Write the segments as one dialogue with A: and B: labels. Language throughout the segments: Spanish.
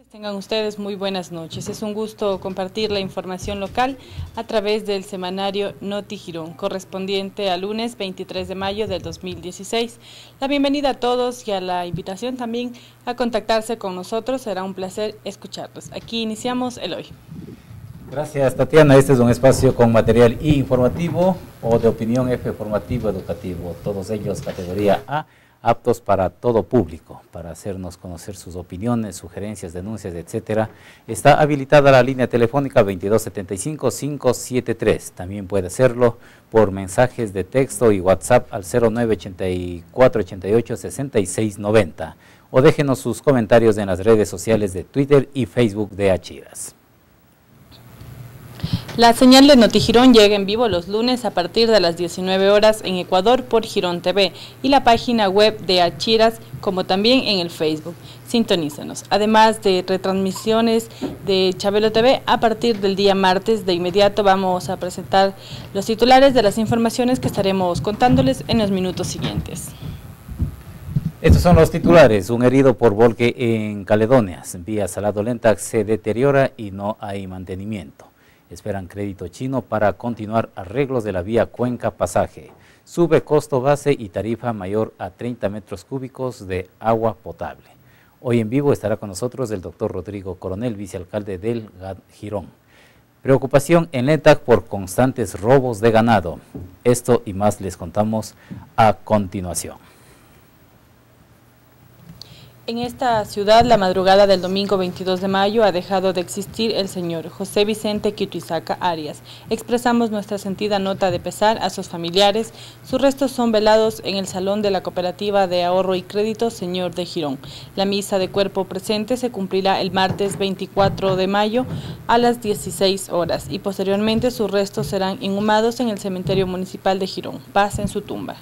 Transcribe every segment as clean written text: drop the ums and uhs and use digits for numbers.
A: Tengan ustedes muy buenas noches. Es un gusto compartir la información local a través del semanario Noti Girón, correspondiente al lunes 23 de mayo del 2016. La bienvenida a todos y a la invitación también a contactarse con nosotros. Será un placer escucharlos. Aquí iniciamos el hoy.
B: Gracias, Tatiana. Este es un espacio con material informativo o de opinión F formativo educativo, todos ellos categoría A, aptos para todo público, para hacernos conocer sus opiniones, sugerencias, denuncias, etcétera. Está habilitada la línea telefónica 2275-573. También puede hacerlo por mensajes de texto y WhatsApp al 0984886690 o déjenos sus comentarios en las redes sociales de Twitter y Facebook de Achiras.
A: La señal de Noti Girón llega en vivo los lunes a partir de las 19 horas en Ecuador por Girón TV y la página web de Achiras, como también en el Facebook. Sintonízanos. Además de retransmisiones de Chabelo TV, a partir del día martes, de inmediato vamos a presentar los titulares de las informaciones que estaremos contándoles en los minutos siguientes.
B: Estos son los titulares. Un herido por volque en Caledonias. Vía Salado Lenta se deteriora y no hay mantenimiento. Esperan crédito chino para continuar arreglos de la vía Cuenca Pasaje. Sube costo base y tarifa mayor a 30 metros cúbicos de agua potable. Hoy en vivo estará con nosotros el doctor Rodrigo Coronel, vicealcalde del Girón. Preocupación en ETAC por constantes robos de ganado. Esto y más les contamos a continuación.
A: En esta ciudad, la madrugada del domingo 22 de mayo ha dejado de existir el señor José Vicente Quituizaca Arias. Expresamos nuestra sentida nota de pesar a sus familiares. Sus restos son velados en el Salón de la Cooperativa de Ahorro y Crédito Señor de Girón. La misa de cuerpo presente se cumplirá el martes 24 de mayo a las 16 horas y posteriormente sus restos serán inhumados en el cementerio municipal de Girón. Paz en su tumba.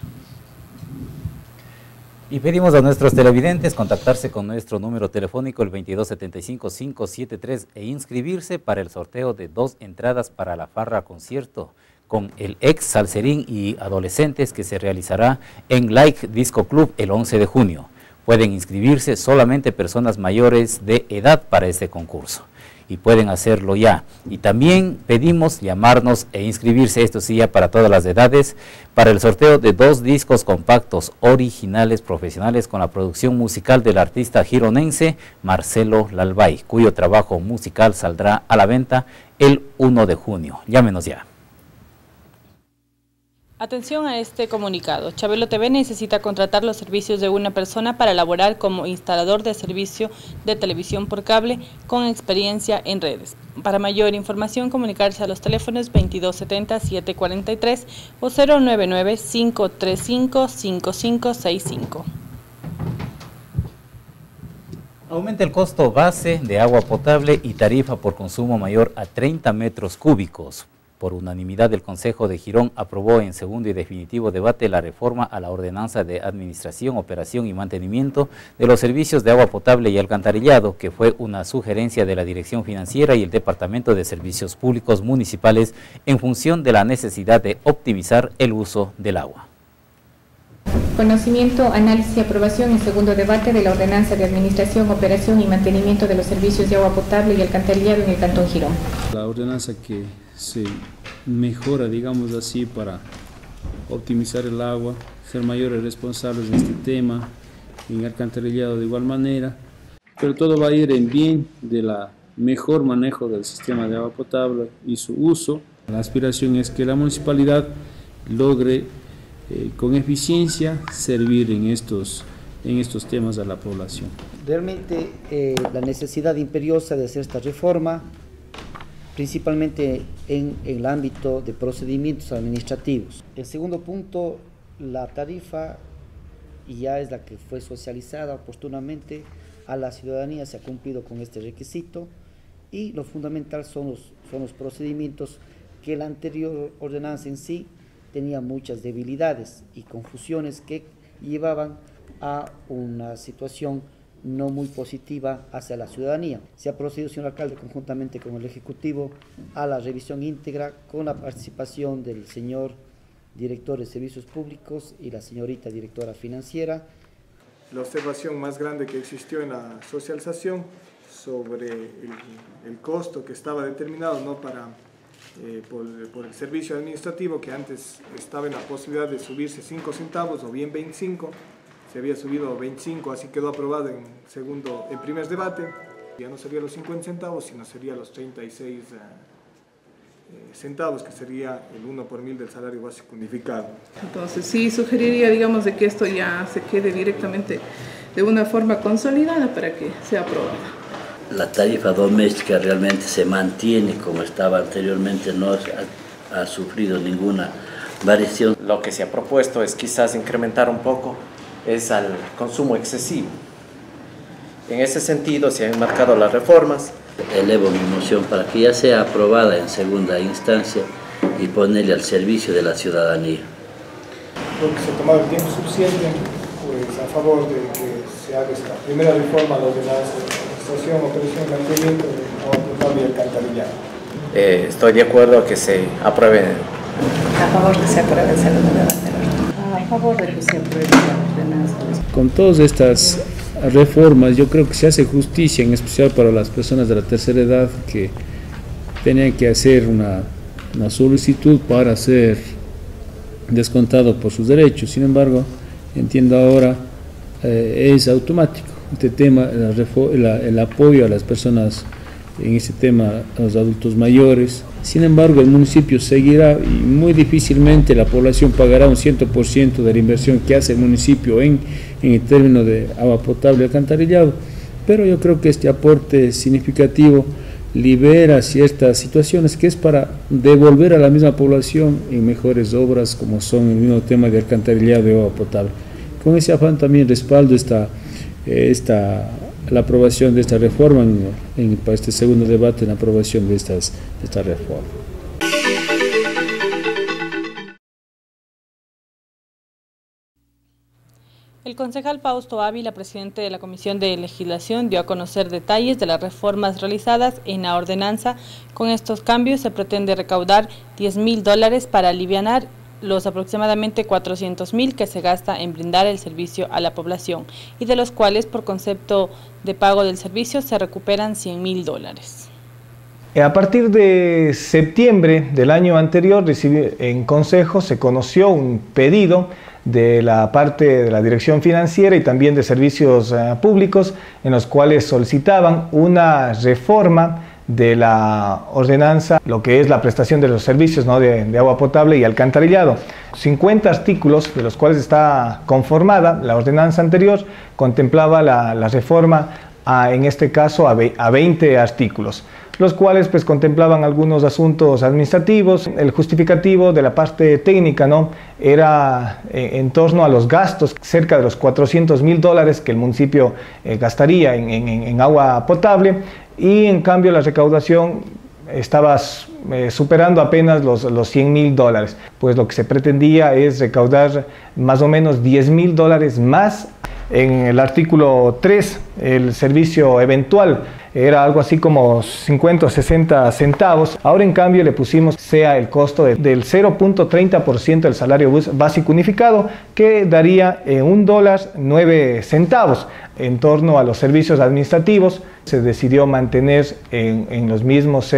B: Y pedimos a nuestros televidentes contactarse con nuestro número telefónico el 2275-573 e inscribirse para el sorteo de 2 entradas para la farra concierto con el ex Salserín y adolescentes que se realizará en Like Disco Club el 11 de junio. Pueden inscribirse solamente personas mayores de edad para este concurso. Y pueden hacerlo ya. Y también pedimos llamarnos e inscribirse, esto sí ya para todas las edades, para el sorteo de 2 discos compactos originales profesionales con la producción musical del artista gironense Marcelo Lalbay, cuyo trabajo musical saldrá a la venta el 1 de junio. Llámenos ya.
A: Atención a este comunicado. Chabelo TV necesita contratar los servicios de una persona para laborar como instalador de servicio de televisión por cable con experiencia en redes. Para mayor información, comunicarse a los teléfonos 2270-743 o 099-535-5565.
B: Aumenta el costo base de agua potable y tarifa por consumo mayor a 30 metros cúbicos. Por unanimidad, el Consejo de Girón aprobó en segundo y definitivo debate la reforma a la Ordenanza de Administración, Operación y Mantenimiento de los Servicios de Agua Potable y Alcantarillado, que fue una sugerencia de la Dirección Financiera y el Departamento de Servicios Públicos Municipales en función de la necesidad de optimizar el uso del agua.
C: Conocimiento, análisis y aprobación en segundo debate de la Ordenanza de Administración, Operación y Mantenimiento de los Servicios de Agua Potable y Alcantarillado en el Cantón Girón.
D: La ordenanza que se mejora, digamos así, para optimizar el agua, ser mayores responsables de este tema, en alcantarillado de igual manera, pero todo va a ir en bien de la mejor manejo del sistema de agua potable y su uso. La aspiración es que la municipalidad logre con eficiencia servir en estos temas a la población.
E: Realmente la necesidad imperiosa de hacer esta reforma, principalmente en el ámbito de procedimientos administrativos. El segundo punto, la tarifa ya es la que fue socializada oportunamente a la ciudadanía, se ha cumplido con este requisito y lo fundamental son los procedimientos que la anterior ordenanza en sí tenía muchas debilidades y confusiones que llevaban a una situación no muy positiva hacia la ciudadanía. Se ha procedido, señor alcalde, conjuntamente con el Ejecutivo, a la revisión íntegra con la participación del señor director de Servicios Públicos y la señorita directora financiera.
F: la observación más grande que existió en la socialización sobre el costo que estaba determinado, ¿no?, por el servicio administrativo, que antes estaba en la posibilidad de subirse 5 centavos o bien 25, se había subido 25, así quedó aprobado en primer debate. Ya no sería los 50 centavos, sino sería los 36 centavos, que sería el 1 por 1000 del salario básico unificado.
G: Entonces sí sugeriría, digamos, de que esto ya se quede directamente de una forma consolidada para que sea aprobada.
H: La tarifa doméstica realmente se mantiene como estaba anteriormente, no ha sufrido ninguna variación.
I: Lo que se ha propuesto es quizás incrementar un poco es al consumo excesivo. En ese sentido se han marcado las reformas.
H: Elevo mi moción para que ya sea aprobada en segunda instancia y ponerle al servicio de la ciudadanía.
F: Creo que se ha tomado el tiempo suficiente, pues a favor de que se haga esta primera reforma a la ordenanza de administración, operación y mantenimiento del agua potable y alcantarillado.
I: Estoy de acuerdo a que se apruebe.
G: A favor de que se apruebe el segundo debate. A favor de que se apruebe la ordenanza.
D: Con todas estas reformas yo creo que se hace justicia, en especial para las personas de la tercera edad que tenían que hacer una solicitud para ser descontado por sus derechos. Sin embargo, entiendo ahora es automático este tema, el apoyo a las personas en este tema, a los adultos mayores. Sin embargo, el municipio seguirá y muy difícilmente la población pagará un 100% de la inversión que hace el municipio en el término de agua potable y alcantarillado, pero yo creo que este aporte significativo libera ciertas situaciones que es para devolver a la misma población en mejores obras como son el mismo tema de alcantarillado y agua potable. Con ese afán también respaldo la aprobación de esta reforma para este segundo debate en la aprobación de esta reforma.
A: El concejal Fausto Ávila, presidente de la Comisión de Legislación, dio a conocer detalles de las reformas realizadas en la ordenanza. Con estos cambios se pretende recaudar $10.000 para alivianar los aproximadamente 400.000 que se gasta en brindar el servicio a la población y de los cuales por concepto de pago del servicio se recuperan $100.000.
J: A partir de septiembre del año anterior, en Consejo se conoció un pedido de la parte de la Dirección Financiera y también de Servicios Públicos, en los cuales solicitaban una reforma de la ordenanza, lo que es la prestación de los servicios, ¿no?, de agua potable y alcantarillado. 50 artículos de los cuales está conformada la ordenanza anterior, contemplaba la reforma en este caso a 20 artículos, los cuales pues contemplaban algunos asuntos administrativos. El justificativo de la parte técnica, ¿no?, era en torno a los gastos, cerca de los $400.000 que el municipio gastaría en agua potable, y en cambio la recaudación estaba superando apenas los $100.000, pues lo que se pretendía es recaudar más o menos $10.000 más. En el artículo 3, el servicio eventual era algo así como 50 o 60 centavos. Ahora en cambio le pusimos sea el costo del 0.30% del salario básico unificado, que daría $1.09. En torno a los servicios administrativos se decidió mantener en los mismos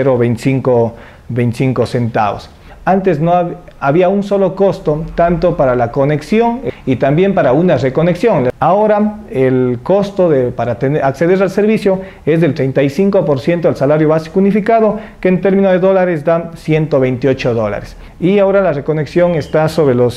J: 0.25 centavos. Antes no había un solo costo, tanto para la conexión y también para una reconexión. Ahora el costo para acceder al servicio es del 35% del salario básico unificado, que en términos de dólares dan $128. Y ahora la reconexión está sobre los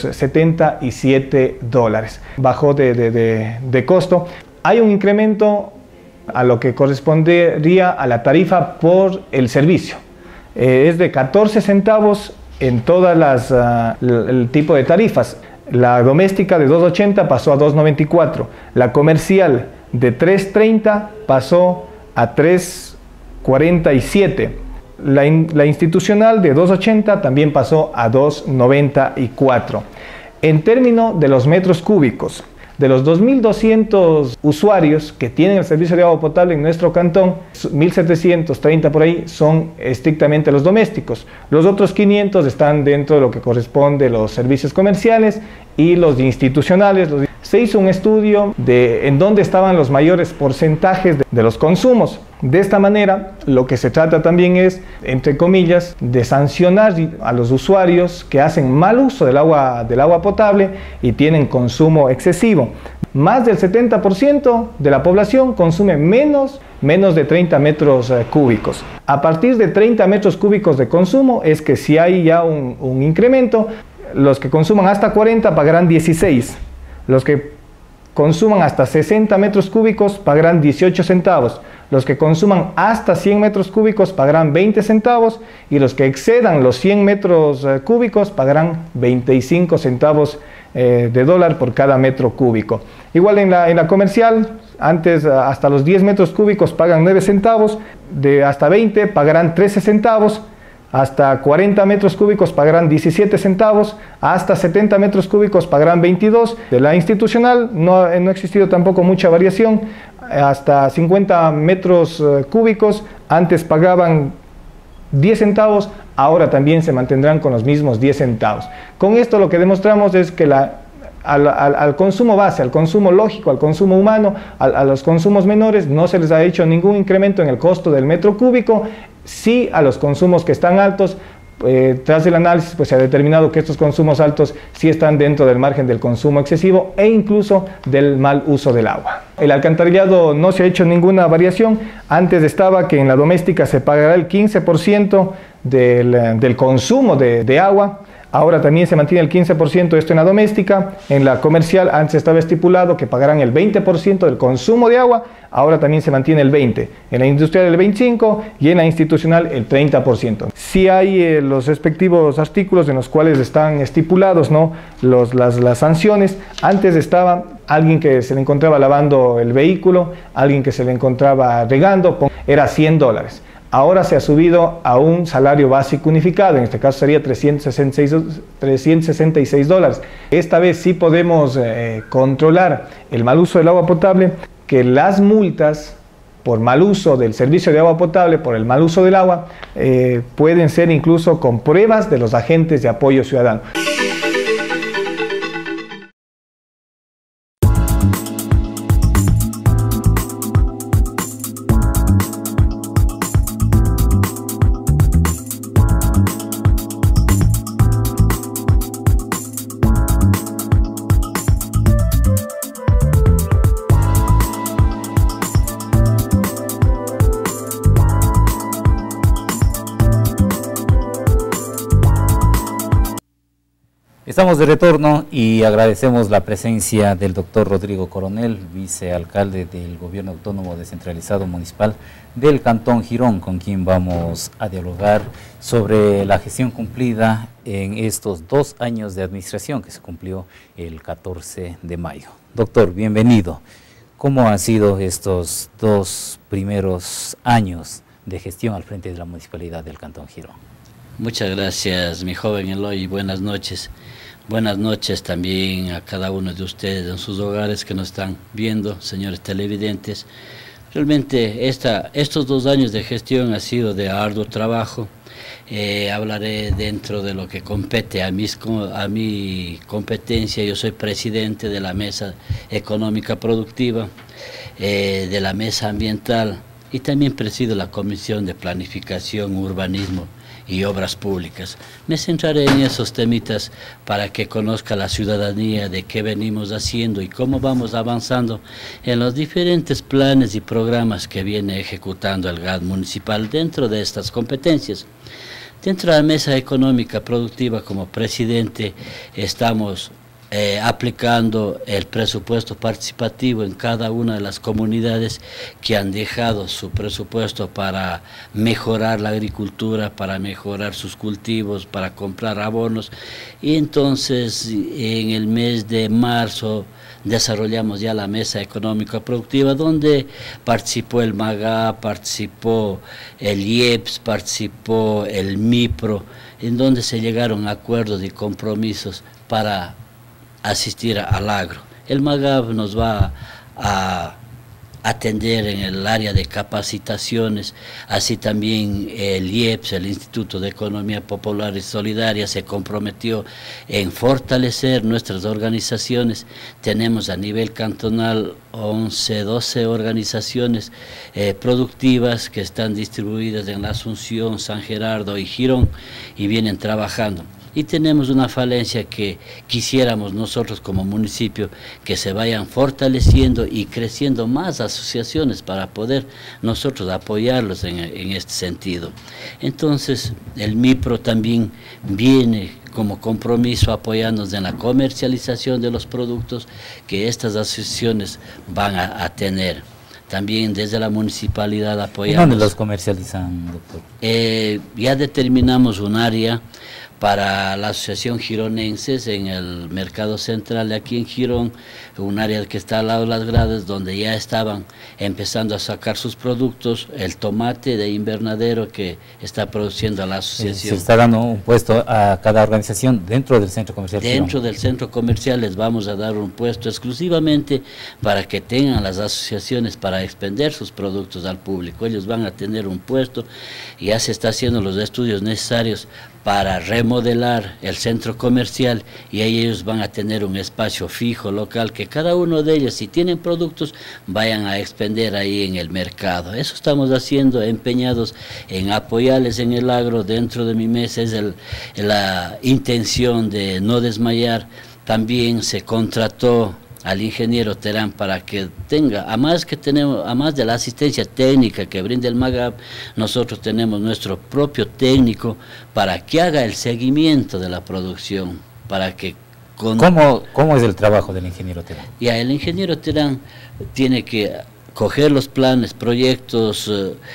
J: $77. Bajó de costo. Hay un incremento a lo que correspondería a la tarifa por el servicio. Es de 14 centavos en todas el tipo de tarifas. La doméstica de 2.80 pasó a 2.94, la comercial de 3.30 pasó a 3.47, la institucional de 2.80 también pasó a 2.94. En términos de los metros cúbicos, de los 2.200 usuarios que tienen el servicio de agua potable en nuestro cantón, 1.730 por ahí son estrictamente los domésticos. Los otros 500 están dentro de lo que corresponde a los servicios comerciales y los institucionales. se hizo un estudio de en dónde estaban los mayores porcentajes de los consumos. De esta manera, lo que se trata también es, entre comillas, de sancionar a los usuarios que hacen mal uso del agua potable y tienen consumo excesivo. Más del 70% de la población consume menos de 30 metros cúbicos. A partir de 30 metros cúbicos de consumo es que si hay ya un incremento, los que consuman hasta 40 pagarán 16. Los que consuman hasta 60 metros cúbicos pagarán 18 centavos. Los que consuman hasta 100 metros cúbicos pagarán 20 centavos y los que excedan los 100 metros cúbicos pagarán 25 centavos de dólar por cada metro cúbico. Igual en la comercial, antes hasta los 10 metros cúbicos pagan 9 centavos, de hasta 20 pagarán 13 centavos, hasta 40 metros cúbicos pagarán 17 centavos, hasta 70 metros cúbicos pagarán 22. De la institucional no ha existido tampoco mucha variación, hasta 50 metros cúbicos antes pagaban 10 centavos, ahora también se mantendrán con los mismos 10 centavos. Con esto lo que demostramos es que al consumo base, al consumo lógico, al consumo humano, a los consumos menores no se les ha hecho ningún incremento en el costo del metro cúbico. Sí a los consumos que están altos, tras el análisis pues se ha determinado que estos consumos altos sí están dentro del margen del consumo excesivo e incluso del mal uso del agua. El alcantarillado no se ha hecho ninguna variación. Antes estaba que en la doméstica se pagará el 15% del consumo de agua. Ahora también se mantiene el 15% esto en la doméstica. En la comercial antes estaba estipulado que pagarán el 20% del consumo de agua, ahora también se mantiene el 20%. En la industrial el 25% y en la institucional el 30%. Sí hay los respectivos artículos en los cuales están estipulados, ¿no?, las sanciones. Antes estaba alguien que se le encontraba lavando el vehículo, alguien que se le encontraba regando, era $100. Ahora se ha subido a un salario básico unificado, en este caso sería $366. Esta vez sí podemos controlar el mal uso del agua potable, que las multas por mal uso del servicio de agua potable, por el mal uso del agua, pueden ser incluso con pruebas de los agentes de apoyo ciudadano.
B: Estamos de retorno y agradecemos la presencia del doctor Rodrigo Coronel, vicealcalde del Gobierno Autónomo Descentralizado Municipal del Cantón Girón, con quien vamos a dialogar sobre la gestión cumplida en estos 2 años de administración que se cumplió el 14 de mayo. Doctor, bienvenido. ¿Cómo han sido estos 2 primeros años de gestión al frente de la Municipalidad del Cantón Girón?
H: Muchas gracias, mi joven Eloy, y buenas noches. Buenas noches también a cada uno de ustedes en sus hogares que nos están viendo, señores televidentes. Realmente estos 2 años de gestión ha sido de arduo trabajo. Hablaré dentro de lo que compete a mi competencia. Yo soy presidente de la Mesa Económica Productiva, de la Mesa Ambiental y también presido la Comisión de Planificación, Urbanismo y Obras Públicas. Me centraré en esos temitas para que conozca la ciudadanía de qué venimos haciendo y cómo vamos avanzando en los diferentes planes y programas que viene ejecutando el GAD municipal dentro de estas competencias. Dentro de la Mesa Económica Productiva, como presidente, estamos aplicando el presupuesto participativo en cada una de las comunidades que han dejado su presupuesto para mejorar la agricultura, para mejorar sus cultivos, para comprar abonos. Y entonces en el mes de marzo desarrollamos ya la Mesa Económica Productiva, donde participó el MAGA, participó el IEPS, participó el MIPRO, en donde se llegaron a acuerdos y compromisos para asistir al agro. El MAGAB nos va a atender en el área de capacitaciones, así también el IEPS, el Instituto de Economía Popular y Solidaria, se comprometió en fortalecer nuestras organizaciones. Tenemos a nivel cantonal 11, 12 organizaciones productivas que están distribuidas en la Asunción, San Gerardo y Girón y vienen trabajando. Y tenemos una falencia que quisiéramos nosotros como municipio que se vayan fortaleciendo y creciendo más asociaciones para poder nosotros apoyarlos en este sentido. Entonces el MIPRO también viene como compromiso apoyándonos en la comercialización de los productos que estas asociaciones van a tener. También desde la municipalidad apoyamos.
B: ¿Dónde los comercializan, doctor?
H: Ya determinamos un área para la Asociación Gironenses en el Mercado Central de aquí en Girón, un área que está al lado de las gradas, donde ya estaban empezando a sacar sus productos, el tomate de invernadero que está produciendo la asociación.
B: Se está dando un puesto a cada organización dentro del centro comercial.
H: Dentro del centro comercial les vamos a dar un puesto exclusivamente para que tengan las asociaciones para expender sus productos al público. Ellos van a tener un puesto, ya se está haciendo los estudios necesarios para remodelar el centro comercial y ahí ellos van a tener un espacio fijo local que cada uno de ellos, si tienen productos, vayan a expender ahí en el mercado. Eso estamos haciendo, empeñados en apoyarles en el agro. Dentro de mi mesa es la intención de no desmayar. También se contrató al ingeniero Terán para que tenga, además de la asistencia técnica que brinda el MAGAP, nosotros tenemos nuestro propio técnico para que haga el seguimiento de la producción, para que
B: ¿Cómo es el trabajo del ingeniero Terán?
H: Ya, el ingeniero Terán tiene que coger los planes, proyectos,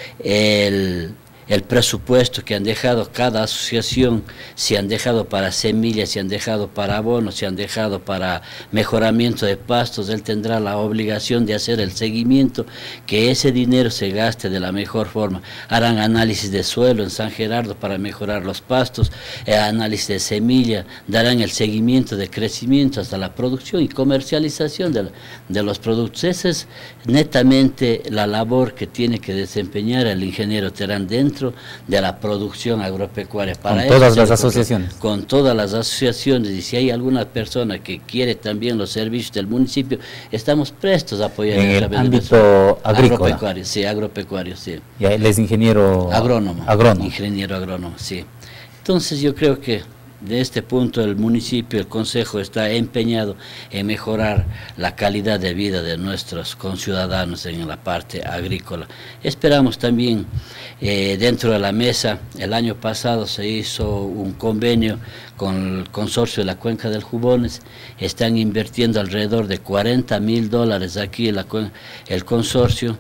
H: el presupuesto que han dejado cada asociación, si han dejado para semillas, si han dejado para abonos, si han dejado para mejoramiento de pastos, él tendrá la obligación de hacer el seguimiento, que ese dinero se gaste de la mejor forma. Harán análisis de suelo en San Gerardo para mejorar los pastos, análisis de semilla, darán el seguimiento de crecimiento hasta la producción y comercialización de los productos. Esa es netamente la labor que tiene que desempeñar el ingeniero Terán dentro de la producción agropecuaria.
B: Para con todas las asociaciones.
H: Con todas las asociaciones, y si hay alguna persona que quiere también los servicios del municipio, estamos prestos a apoyar
B: en el ámbito agrícola.
H: Agropecuario, sí, agropecuario, sí.
B: Ya, él es ingeniero
H: agrónomo. Ingeniero agrónomo, sí. Entonces yo creo que de este punto el municipio, el consejo está empeñado en mejorar la calidad de vida de nuestros conciudadanos en la parte agrícola. Esperamos también dentro de la mesa, el año pasado se hizo un convenio con el consorcio de la Cuenca del Jubones, están invirtiendo alrededor de $40.000 aquí el consorcio,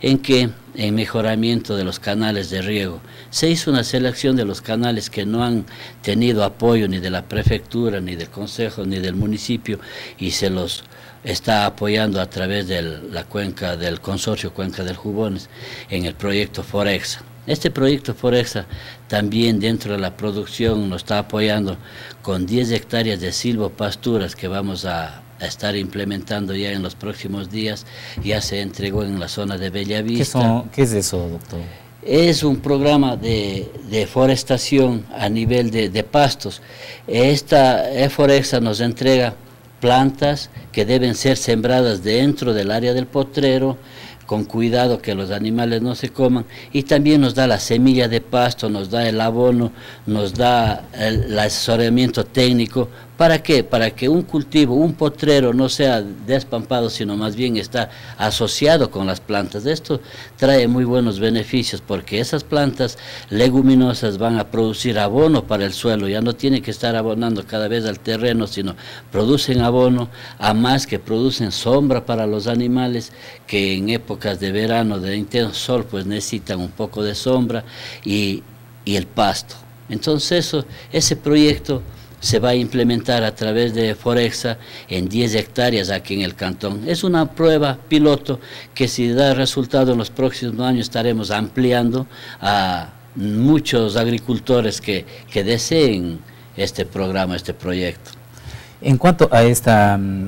H: en mejoramiento de los canales de riego. Se hizo una selección de los canales que no han tenido apoyo ni de la prefectura, ni del consejo, ni del municipio, y se los está apoyando a través de la cuenca del consorcio Cuenca del Jubones en el proyecto Forexa. Este proyecto Forexa también dentro de la producción nos está apoyando con 10 hectáreas de silvopasturas que vamos a estar implementando ya en los próximos días. Ya se entregó en la zona de Bellavista.
B: ¿Qué es eso, doctor?
H: Es un programa de forestación a nivel de pastos. Esta Forexa nos entrega plantas que deben ser sembradas dentro del área del potrero, con cuidado que los animales no se coman, y también nos da la semilla de pasto, nos da el abono, nos da el asesoramiento técnico. ¿Para qué? Para que un cultivo, un potrero no sea despampado, sino más bien está asociado con las plantas. Esto trae muy buenos beneficios porque esas plantas leguminosas van a producir abono para el suelo, ya no tiene que estar abonando cada vez al terreno, sino producen abono, a más que producen sombra para los animales que en épocas de verano, de intenso sol, pues necesitan un poco de sombra y el pasto. Entonces ese proyecto se va a implementar a través de Forexa en 10 hectáreas aquí en el cantón. Es una prueba piloto que si da resultado en los próximos años estaremos ampliando a muchos agricultores que deseen este programa, este proyecto.
B: En cuanto a esta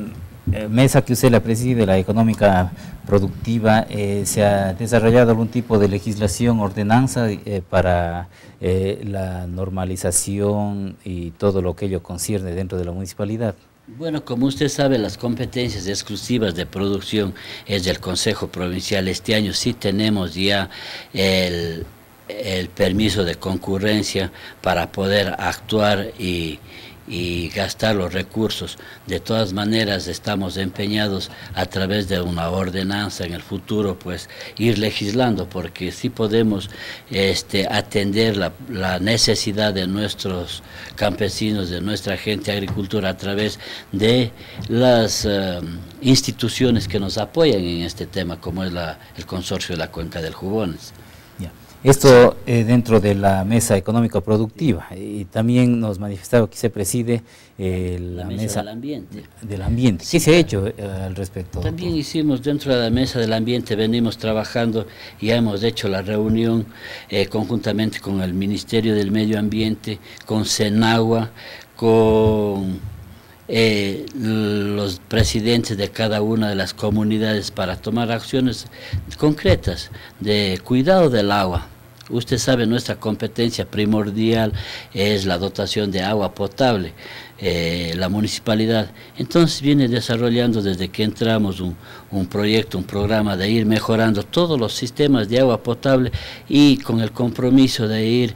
B: mesa que usted la preside, la económica productiva, ¿se ha desarrollado algún tipo de legislación, ordenanza para la normalización y todo lo que ello concierne dentro de la municipalidad?
H: Bueno, como usted sabe, las competencias exclusivas de producción es del Consejo Provincial. Este año sí tenemos ya el permiso de concurrencia para poder actuar y gastar los recursos. De todas maneras estamos empeñados a través de una ordenanza en el futuro, pues ir legislando, porque sí podemos atender la necesidad de nuestros campesinos, de nuestra gente agricultura, a través de las instituciones que nos apoyan en este tema, como es el Consorcio de la Cuenca del Jubones.
B: Esto dentro de la mesa económica productiva, y también nos manifestaba que se preside la mesa
H: del ambiente.
B: ¿Qué se ha hecho al respecto?
H: También hicimos dentro de la mesa del ambiente, venimos trabajando y hemos hecho la reunión conjuntamente con el Ministerio del Medio Ambiente, con Senagua, con los presidentes de cada una de las comunidades para tomar acciones concretas de cuidado del agua. Usted sabe, nuestra competencia primordial es la dotación de agua potable. La municipalidad entonces viene desarrollando desde que entramos un proyecto, un programa de ir mejorando todos los sistemas de agua potable y con el compromiso de ir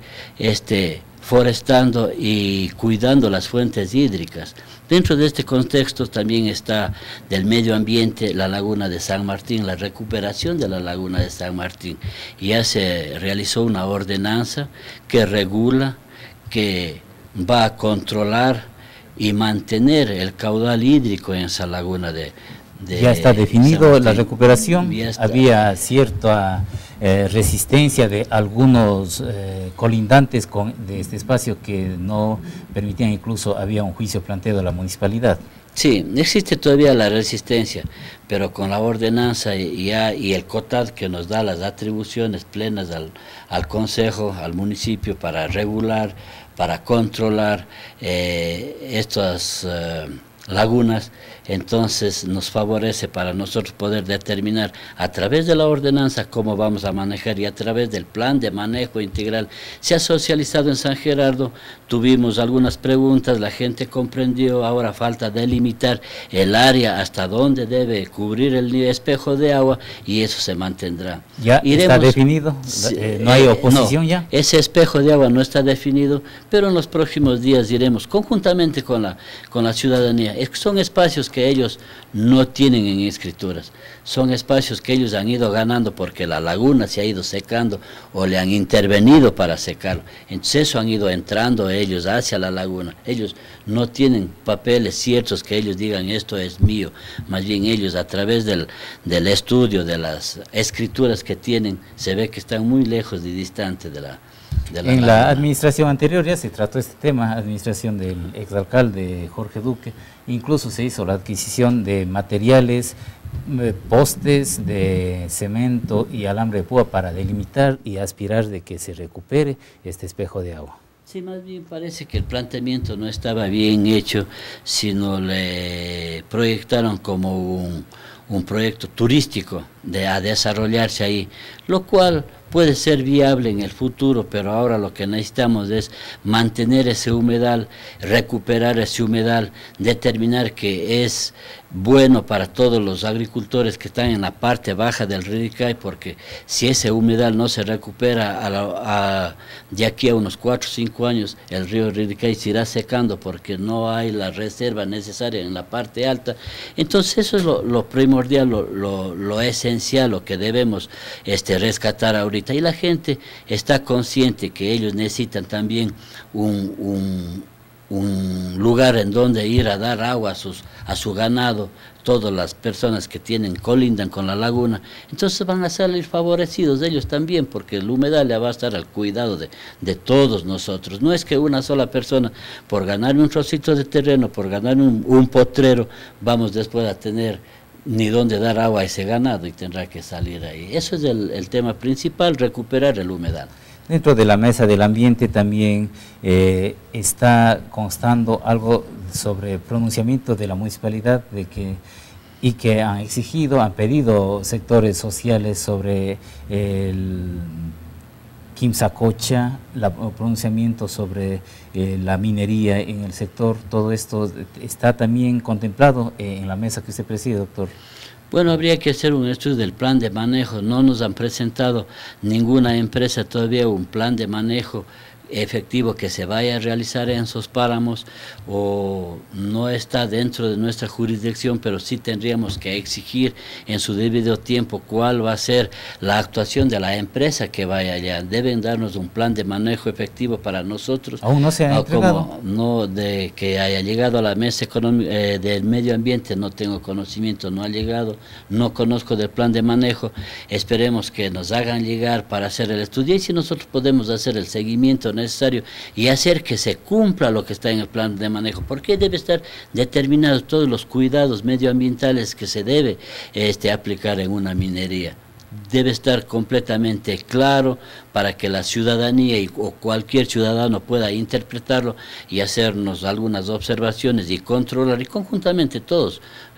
H: forestando y cuidando las fuentes hídricas. Dentro de este contexto también está del medio ambiente la laguna de San Martín, la recuperación de la laguna de San Martín. Ya se realizó una ordenanza que regula, que va a controlar y mantener el caudal hídrico en esa laguna de
B: ya está definido la recuperación, había cierta resistencia de algunos colindantes de este espacio que no permitían, incluso había un juicio planteado a la municipalidad.
H: Sí, existe todavía la resistencia, pero con la ordenanza y el COTAD que nos da las atribuciones plenas al Consejo, al municipio para regular, para controlar estas lagunas, entonces nos favorece para nosotros poder determinar a través de la ordenanza cómo vamos a manejar y a través del plan de manejo integral. Se ha socializado en San Gerardo, tuvimos algunas preguntas, la gente comprendió, ahora falta delimitar el área hasta dónde debe cubrir el espejo de agua y eso se mantendrá.
B: ¿Ya está definido? ¿No hay oposición ya?
H: Ese espejo de agua no está definido, pero en los próximos días iremos conjuntamente con la ciudadanía. Son espacios que ellos no tienen en escrituras, son espacios que ellos han ido ganando porque la laguna se ha ido secando o le han intervenido para secarlo, entonces eso han ido entrando ellos hacia la laguna. Ellos no tienen papeles ciertos que ellos digan esto es mío, más bien ellos a través del estudio de las escrituras que tienen se ve que están muy lejos y distantes de la
B: en la administración anterior ya se trató este tema, administración del exalcalde Jorge Duque, incluso se hizo la adquisición de materiales, postes de cemento y alambre de púa para delimitar y aspirar de que se recupere este espejo de agua.
H: Sí, más bien parece que el planteamiento no estaba bien hecho, sino le proyectaron como un proyecto turístico a desarrollarse ahí, lo cual puede ser viable en el futuro, pero ahora lo que necesitamos es mantener ese humedal, recuperar ese humedal, determinar que es bueno para todos los agricultores que están en la parte baja del Riricay, porque si ese humedal no se recupera de aquí a unos 4 o 5 años, el río Riricay se irá secando porque no hay la reserva necesaria en la parte alta. Entonces eso es lo primordial, lo esencial, lo que debemos rescatar ahorita. Y la gente está consciente que ellos necesitan también un lugar en donde ir a dar agua a su ganado, todas las personas que colindan con la laguna, entonces van a salir favorecidos ellos también, porque el humedal le va a estar al cuidado de todos nosotros. No es que una sola persona, por ganarme un trocito de terreno, por ganarme un potrero, vamos después a tener ni dónde dar agua a ese ganado y tendrá que salir ahí. Eso es el tema principal, recuperar el humedal.
B: Dentro de la mesa del ambiente también está constando algo sobre el pronunciamiento de la municipalidad de que y que han pedido sectores sociales sobre el Quimsacocha, el pronunciamiento sobre la minería en el sector. Todo esto está también contemplado en la mesa que usted preside, doctor.
H: Bueno, habría que hacer un estudio del plan de manejo. No nos han presentado ninguna empresa todavía un plan de manejo efectivo que se vaya a realizar en esos páramos, o no está dentro de nuestra jurisdicción, pero sí tendríamos que exigir en su debido tiempo cuál va a ser la actuación de la empresa que vaya allá. Deben darnos un plan de manejo efectivo para nosotros.
B: ¿Aún no se ha entregado?
H: Como no de que haya llegado a la mesa del medio ambiente, no tengo conocimiento, no ha llegado, no conozco del plan de manejo. Esperemos que nos hagan llegar para hacer el estudio y si nosotros podemos hacer el seguimiento necesario y hacer que se cumpla lo que está en el plan de manejo, porque debe estar determinados todos los cuidados medioambientales que se debe aplicar en una minería. Debe estar completamente claro para que la ciudadanía o cualquier ciudadano pueda interpretarlo y hacernos algunas observaciones y controlar y conjuntamente todos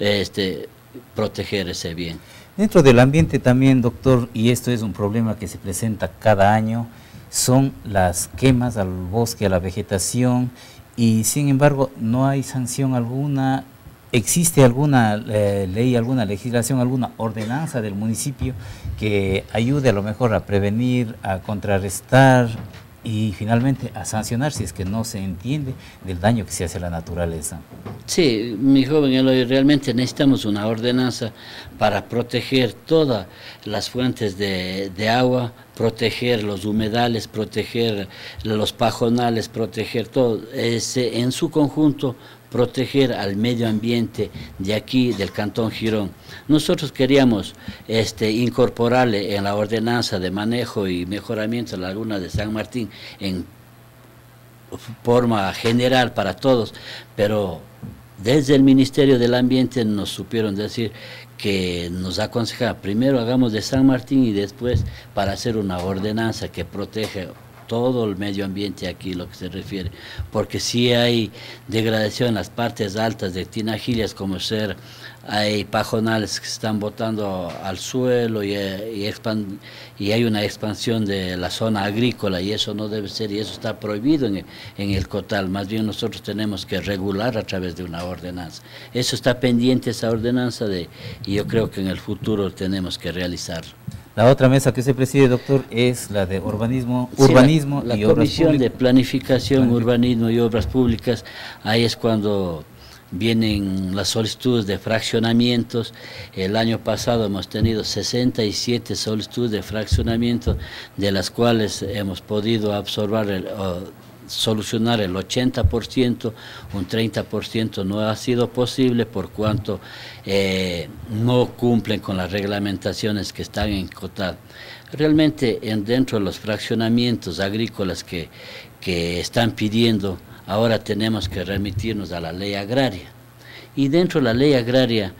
H: proteger ese bien.
B: Dentro del ambiente también, doctor, y esto es un problema que se presenta cada año, son las quemas al bosque, a la vegetación, y sin embargo no hay sanción alguna. ¿Existe alguna ley, alguna legislación, alguna ordenanza del municipio que ayude a lo mejor a prevenir, a contrarrestar y finalmente a sancionar si es que no se entiende del daño que se hace a la naturaleza?
H: Sí, mi joven Eloy, realmente necesitamos una ordenanza para proteger todas las fuentes de agua, proteger los humedales, proteger los pajonales, proteger todo, en su conjunto, proteger al medio ambiente de aquí, del Cantón Girón. Nosotros queríamos incorporarle en la ordenanza de manejo y mejoramiento de la laguna de San Martín en forma general para todos, pero desde el Ministerio del Ambiente nos supieron decir que nos aconsejaba, primero hagamos de San Martín y después para hacer una ordenanza que protege todo el medio ambiente aquí, lo que se refiere, porque si hay degradación en las partes altas de Tinajillas, como hay pajonales que están botando al suelo y hay una expansión de la zona agrícola y eso no debe ser y eso está prohibido en el COTAL. Más bien nosotros tenemos que regular a través de una ordenanza. Eso está pendiente, esa ordenanza, y yo creo que en el futuro tenemos que realizarlo.
B: La otra mesa que se preside, doctor, es la de urbanismo
H: sí,
B: y obras públicas.
H: La Comisión de Planificación, Urbanismo y Obras Públicas. Ahí es cuando vienen las solicitudes de fraccionamientos. El año pasado hemos tenido 67 solicitudes de fraccionamiento, de las cuales hemos podido solucionar el 80%, un 30% no ha sido posible por cuanto no cumplen con las reglamentaciones que están en COTAD. Realmente dentro de los fraccionamientos agrícolas que están pidiendo, ahora tenemos que remitirnos a la ley agraria. Y dentro de la ley agraria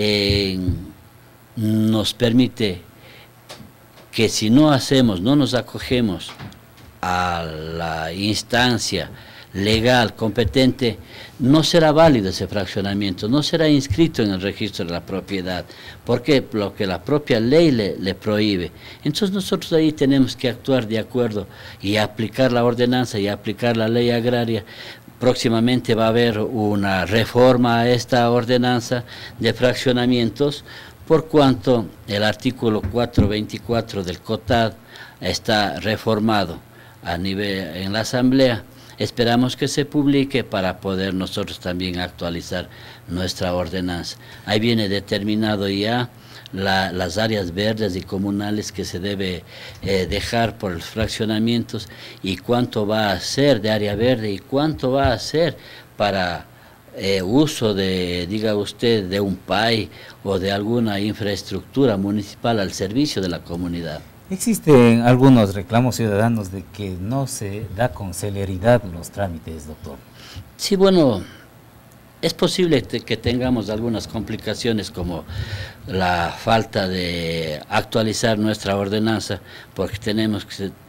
H: nos permite que si no nos acogemos a la instancia legal competente, no será válido ese fraccionamiento, no será inscrito en el registro de la propiedad, porque lo que la propia ley le prohíbe. Entonces nosotros ahí tenemos que actuar de acuerdo y aplicar la ordenanza y aplicar la ley agraria. Próximamente va a haber una reforma a esta ordenanza de fraccionamientos, por cuanto el artículo 424 del COTAD está reformado en la Asamblea. Esperamos que se publique para poder nosotros también actualizar nuestra ordenanza. Ahí viene determinado ya las áreas verdes y comunales que se debe dejar por los fraccionamientos y cuánto va a ser de área verde y cuánto va a ser para uso diga usted, de un PAI o de alguna infraestructura municipal al servicio de la comunidad.
B: Existen algunos reclamos ciudadanos de que no se da con celeridad los trámites, doctor.
H: Sí, bueno, es posible que tengamos algunas complicaciones como la falta de actualizar nuestra ordenanza, porque tenemos que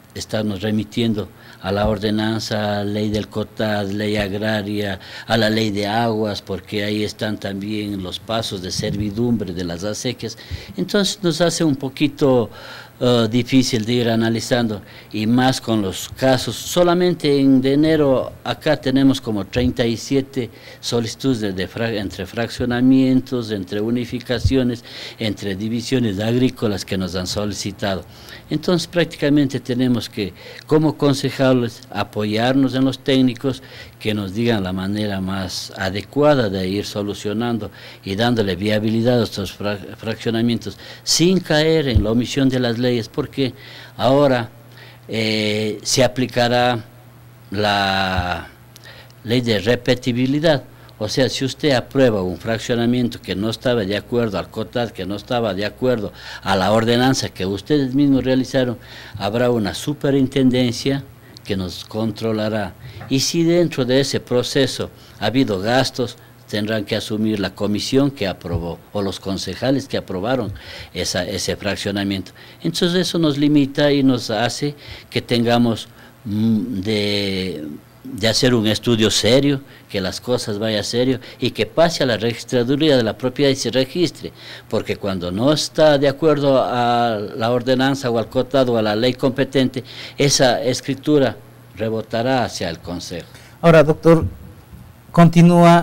H: estarnos remitiendo a la ordenanza, ley del COTAD, ley agraria, a la ley de aguas, porque ahí están también los pasos de servidumbre de las acequias. Entonces nos hace un poquito difícil de ir analizando, y más con los casos. Solamente de enero acá tenemos como 37 solicitudes entre fraccionamientos, entre unificaciones, entre divisiones agrícolas que nos han solicitado. Entonces prácticamente tenemos que, como concejales, apoyarnos en los técnicos que nos digan la manera más adecuada de ir solucionando y dándole viabilidad a estos fraccionamientos, sin caer en la omisión de las leyes, porque ahora se aplicará la ley de repetibilidad. O sea, si usted aprueba un fraccionamiento que no estaba de acuerdo al COTAD, que no estaba de acuerdo a la ordenanza que ustedes mismos realizaron, habrá una superintendencia que nos controlará. Y si dentro de ese proceso ha habido gastos, tendrán que asumir la comisión que aprobó o los concejales que aprobaron ese fraccionamiento. Entonces eso nos limita y nos hace que tengamos de hacer un estudio serio, que las cosas vayan serio y que pase a la registraduría de la propiedad y se registre, porque cuando no está de acuerdo a la ordenanza o al COTAD o a la ley competente, esa escritura rebotará hacia el Consejo.
B: Ahora, doctor, continúa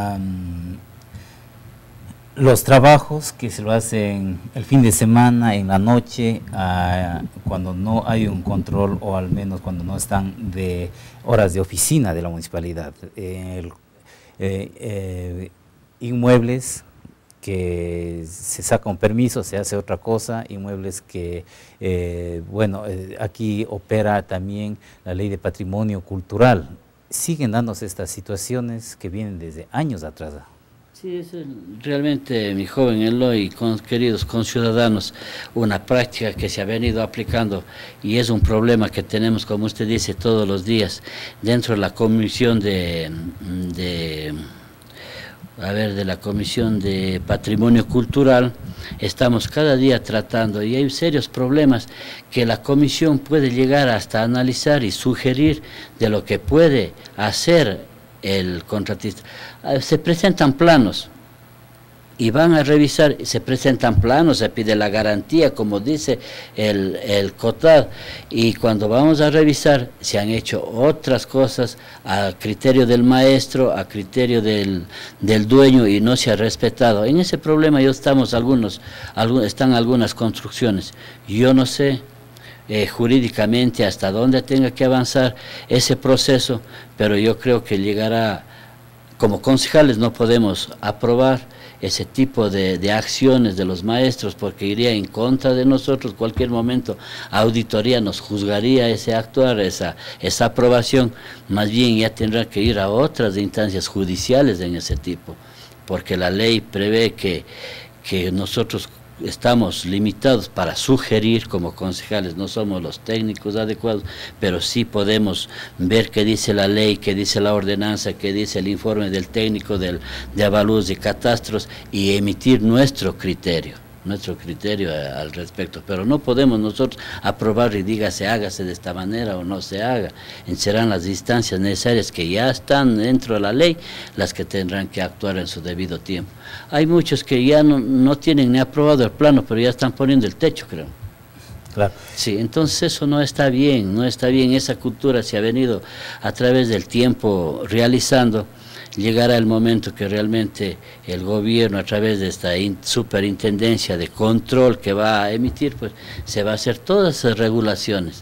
B: los trabajos que se lo hacen el fin de semana, en la noche, cuando no hay un control, o al menos cuando no están de horas de oficina de la municipalidad. Inmuebles que se saca un permiso, se hace otra cosa, inmuebles que, aquí opera también la ley de patrimonio cultural. Siguen dándose estas situaciones que vienen desde años atrás.
H: Sí, es realmente, mi joven Eloy, queridos conciudadanos, una práctica que se ha venido aplicando y es un problema que tenemos, como usted dice, todos los días dentro de la comisión de la Comisión de Patrimonio Cultural. Estamos cada día tratando, y hay serios problemas que la comisión puede llegar hasta analizar y sugerir de lo que puede hacer el contratista. Se presentan planos y van a revisar, se presentan planos, se pide la garantía, como dice el COTAD, y cuando vamos a revisar se han hecho otras cosas a criterio del maestro, a criterio del dueño, y no se ha respetado. En ese problema están algunas construcciones. Yo no sé jurídicamente hasta dónde tenga que avanzar ese proceso, pero yo creo que llegará. Como concejales no podemos aprobar ese tipo de acciones de los maestros, porque iría en contra de nosotros. Cualquier momento auditoría nos juzgaría ese actuar, esa aprobación. Más bien ya tendrá que ir a otras instancias judiciales en ese tipo, porque la ley prevé que nosotros estamos limitados para sugerir como concejales, no somos los técnicos adecuados, pero sí podemos ver qué dice la ley, qué dice la ordenanza, qué dice el informe del técnico de avalúos y catastros, y emitir nuestro criterio al respecto. Pero no podemos nosotros aprobar y dígase hágase de esta manera o no se haga. Serán las instancias necesarias que ya están dentro de la ley las que tendrán que actuar en su debido tiempo. Hay muchos que ya no tienen ni aprobado el plano, pero ya están poniendo el techo, creo.
B: Claro.
H: Sí, entonces eso no está bien, esa cultura se ha venido a través del tiempo realizando. Llegará el momento que realmente el gobierno, a través de esta superintendencia de control que va a emitir, pues se va a hacer todas esas regulaciones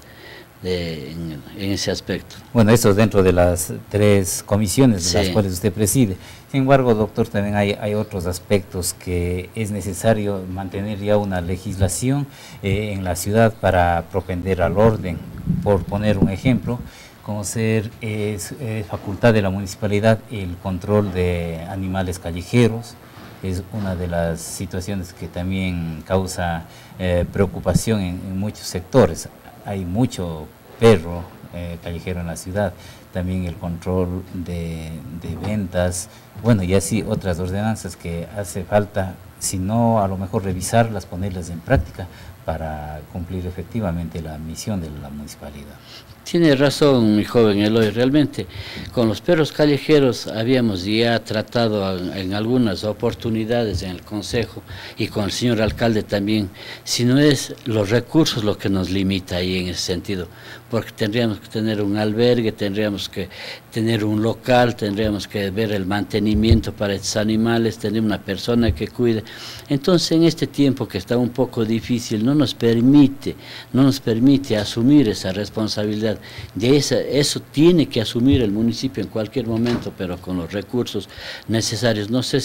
H: en ese aspecto.
B: Bueno, eso es dentro de las 3 comisiones de las cuales usted preside. Sin embargo, doctor, también hay otros aspectos que es necesario mantener ya una legislación en la ciudad para propender al orden. Por poner un ejemplo, conocer es facultad de la municipalidad el control de animales callejeros. Es una de las situaciones que también causa preocupación en muchos sectores. Hay mucho perro callejero en la ciudad. También el control de ventas, bueno, y así otras ordenanzas que hace falta, si no a lo mejor revisarlas, ponerlas en práctica, para cumplir efectivamente la misión de la municipalidad.
H: Tiene razón, mi joven Eloy, realmente con los perros callejeros habíamos ya tratado en algunas oportunidades en el Consejo y con el señor alcalde también, si no es los recursos lo que nos limita ahí en ese sentido, porque tendríamos que tener un albergue, tendríamos que tener un local, tendríamos que ver el mantenimiento para estos animales, tener una persona que cuide. Entonces en este tiempo que está un poco difícil no nos permite asumir esa responsabilidad. Eso tiene que asumir el municipio en cualquier momento, pero con los recursos necesarios. No sé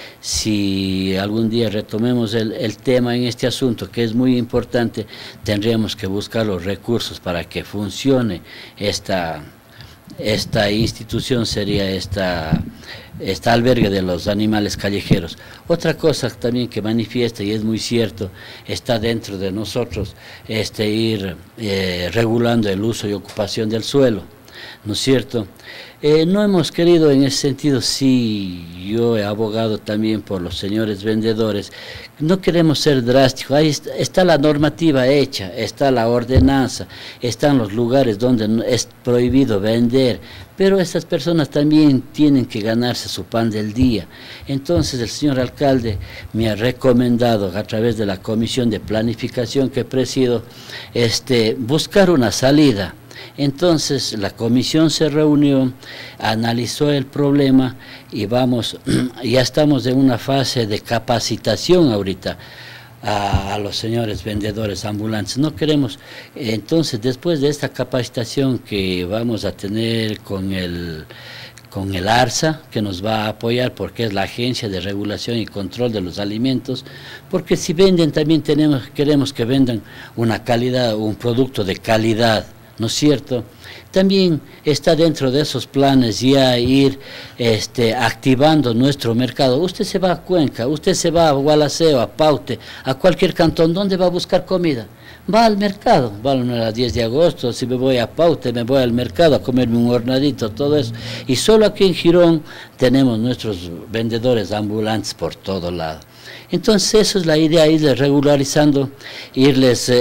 H: si algún día retomemos el tema en este asunto, que es muy importante. Tendríamos que buscar los recursos para que funcione esta institución, sería esta albergue de los animales callejeros. Otra cosa también que manifiesta, y es muy cierto, está dentro de nosotros ir regulando el uso y ocupación del suelo, ¿no es cierto? No hemos querido en ese sentido, sí, yo he abogado también por los señores vendedores, no queremos ser drásticos, ahí está la normativa hecha, está la ordenanza, están los lugares donde es prohibido vender, pero estas personas también tienen que ganarse su pan del día. Entonces el señor alcalde me ha recomendado a través de la comisión de planificación que presido, buscar una salida. Entonces la comisión se reunió, analizó el problema y ya estamos en una fase de capacitación ahorita a los señores vendedores ambulantes. No queremos, entonces después de esta capacitación que vamos a tener con el ARSA, que nos va a apoyar porque es la Agencia de Regulación y Control de los Alimentos, porque si venden también queremos que vendan una calidad, un producto de calidad, ¿no es cierto? También está dentro de esos planes ya ir activando nuestro mercado. Usted se va a Cuenca, usted se va a Gualaceo, a Paute, a cualquier cantón, ¿dónde va a buscar comida? Va al mercado, va a 10 de agosto, si me voy a Paute, me voy al mercado a comerme un hornadito, todo eso. Y solo aquí en Girón tenemos nuestros vendedores ambulantes por todo lado. Entonces eso es la idea, irles regularizando, irles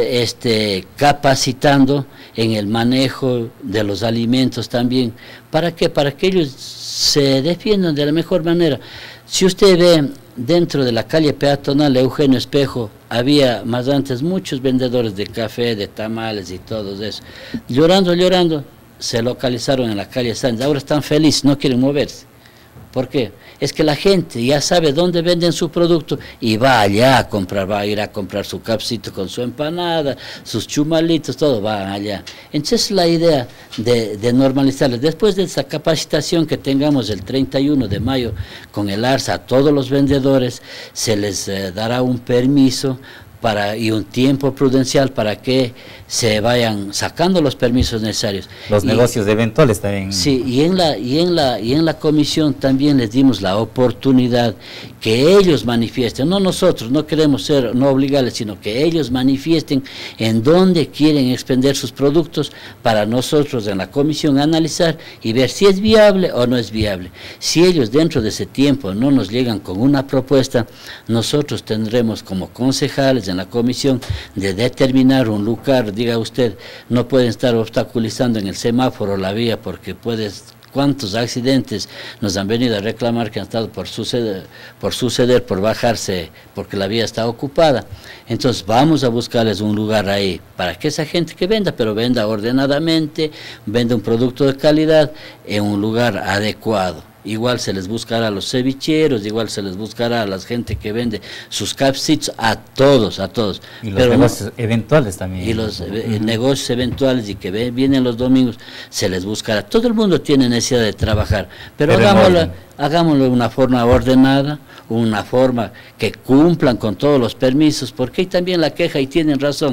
H: capacitando en el manejo de los alimentos también. ¿Para qué? Para que ellos se defiendan de la mejor manera. Si usted ve dentro de la calle peatonal Eugenio Espejo, había más antes muchos vendedores de café, de tamales y todo eso. Llorando, se localizaron en la calle Sánchez. Ahora están felices, no quieren moverse. ¿Por qué? Es que la gente ya sabe dónde venden su producto y va allá a comprar, va a ir a comprar su capsito con su empanada, sus chumalitos, todo va allá. Entonces la idea de normalizarles, después de esa capacitación que tengamos el 31 de mayo con el ARSA a todos los vendedores, se les dará un permiso y un tiempo prudencial para que se vayan sacando los permisos necesarios.
B: Los negocios eventuales también.
H: Sí, y en la comisión también les dimos la oportunidad que ellos manifiesten, no nosotros, no queremos no obligarles, sino que ellos manifiesten en dónde quieren expender sus productos para nosotros en la comisión analizar y ver si es viable o no es viable. Si ellos dentro de ese tiempo no nos llegan con una propuesta, nosotros tendremos como concejales en la comisión de determinar un lugar. Diga usted, no pueden estar obstaculizando en el semáforo la vía porque cuántos accidentes nos han venido a reclamar que han estado por suceder, por bajarse, porque la vía está ocupada. Entonces vamos a buscarles un lugar ahí para que esa gente que venda, pero venda ordenadamente, venda un producto de calidad en un lugar adecuado. Igual se les buscará a los cevicheros, igual se les buscará a la gente que vende sus capsitos, a todos.
B: Y los negocios eventuales también.
H: Y los negocios eventuales y que vienen los domingos, se les buscará. Todo el mundo tiene necesidad de trabajar, pero hagámoslo de una forma ordenada, una forma que cumplan con todos los permisos, porque hay también la queja, y tienen razón,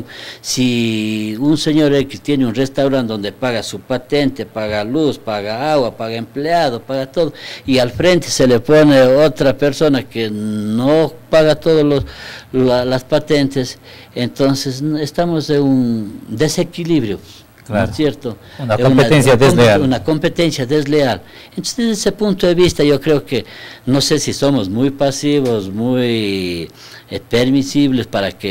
H: si un señor X tiene un restaurante donde paga su patente, paga luz, paga agua, paga empleado, paga todo, y al frente se le pone otra persona que no paga todas las patentes, entonces estamos en un desequilibrio. Claro. ¿No es cierto?
B: Una competencia desleal.
H: Una competencia desleal. Entonces, desde ese punto de vista, yo creo que, no sé si somos muy pasivos, muy permisibles para que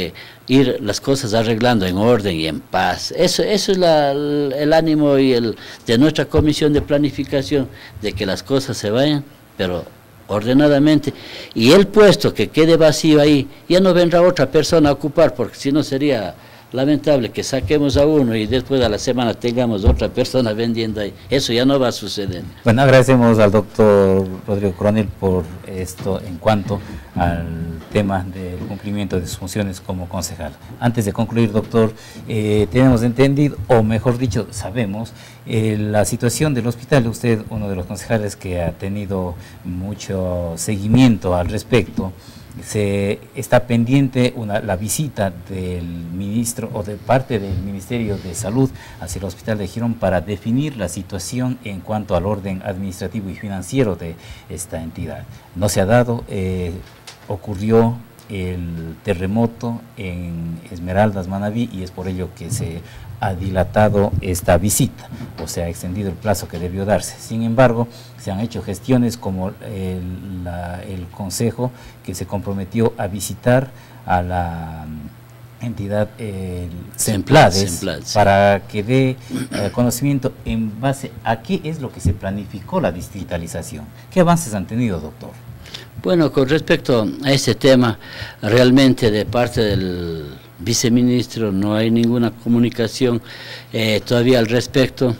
H: ir las cosas arreglando en orden y en paz. Eso es el ánimo y de nuestra comisión de planificación, de que las cosas se vayan, pero ordenadamente, y el puesto que quede vacío ahí, ya no vendrá otra persona a ocupar, porque si no sería lamentable que saquemos a uno y después a la semana tengamos otra persona vendiendo ahí. Eso ya no va a suceder.
B: Bueno, agradecemos al doctor Rodrigo Coronel por esto en cuanto al tema del cumplimiento de sus funciones como concejal. Antes de concluir, doctor, tenemos entendido, o mejor dicho, sabemos, la situación del hospital. Usted, uno de los concejales que ha tenido mucho seguimiento al respecto, se está pendiente la visita del ministro o de parte del Ministerio de Salud hacia el Hospital de Girón para definir la situación en cuanto al orden administrativo y financiero de esta entidad. No se ha dado, ocurrió el terremoto en Esmeraldas, Manabí, y es por ello que se ha dilatado esta visita, o se ha extendido el plazo que debió darse. Sin embargo, se han hecho gestiones como el Consejo, que se comprometió a visitar a la entidad Semplades para que dé conocimiento en base a qué es lo que se planificó la distritalización. ¿Qué avances han tenido, doctor?
H: Bueno, con respecto a este tema, realmente de parte del viceministro no hay ninguna comunicación todavía al respecto.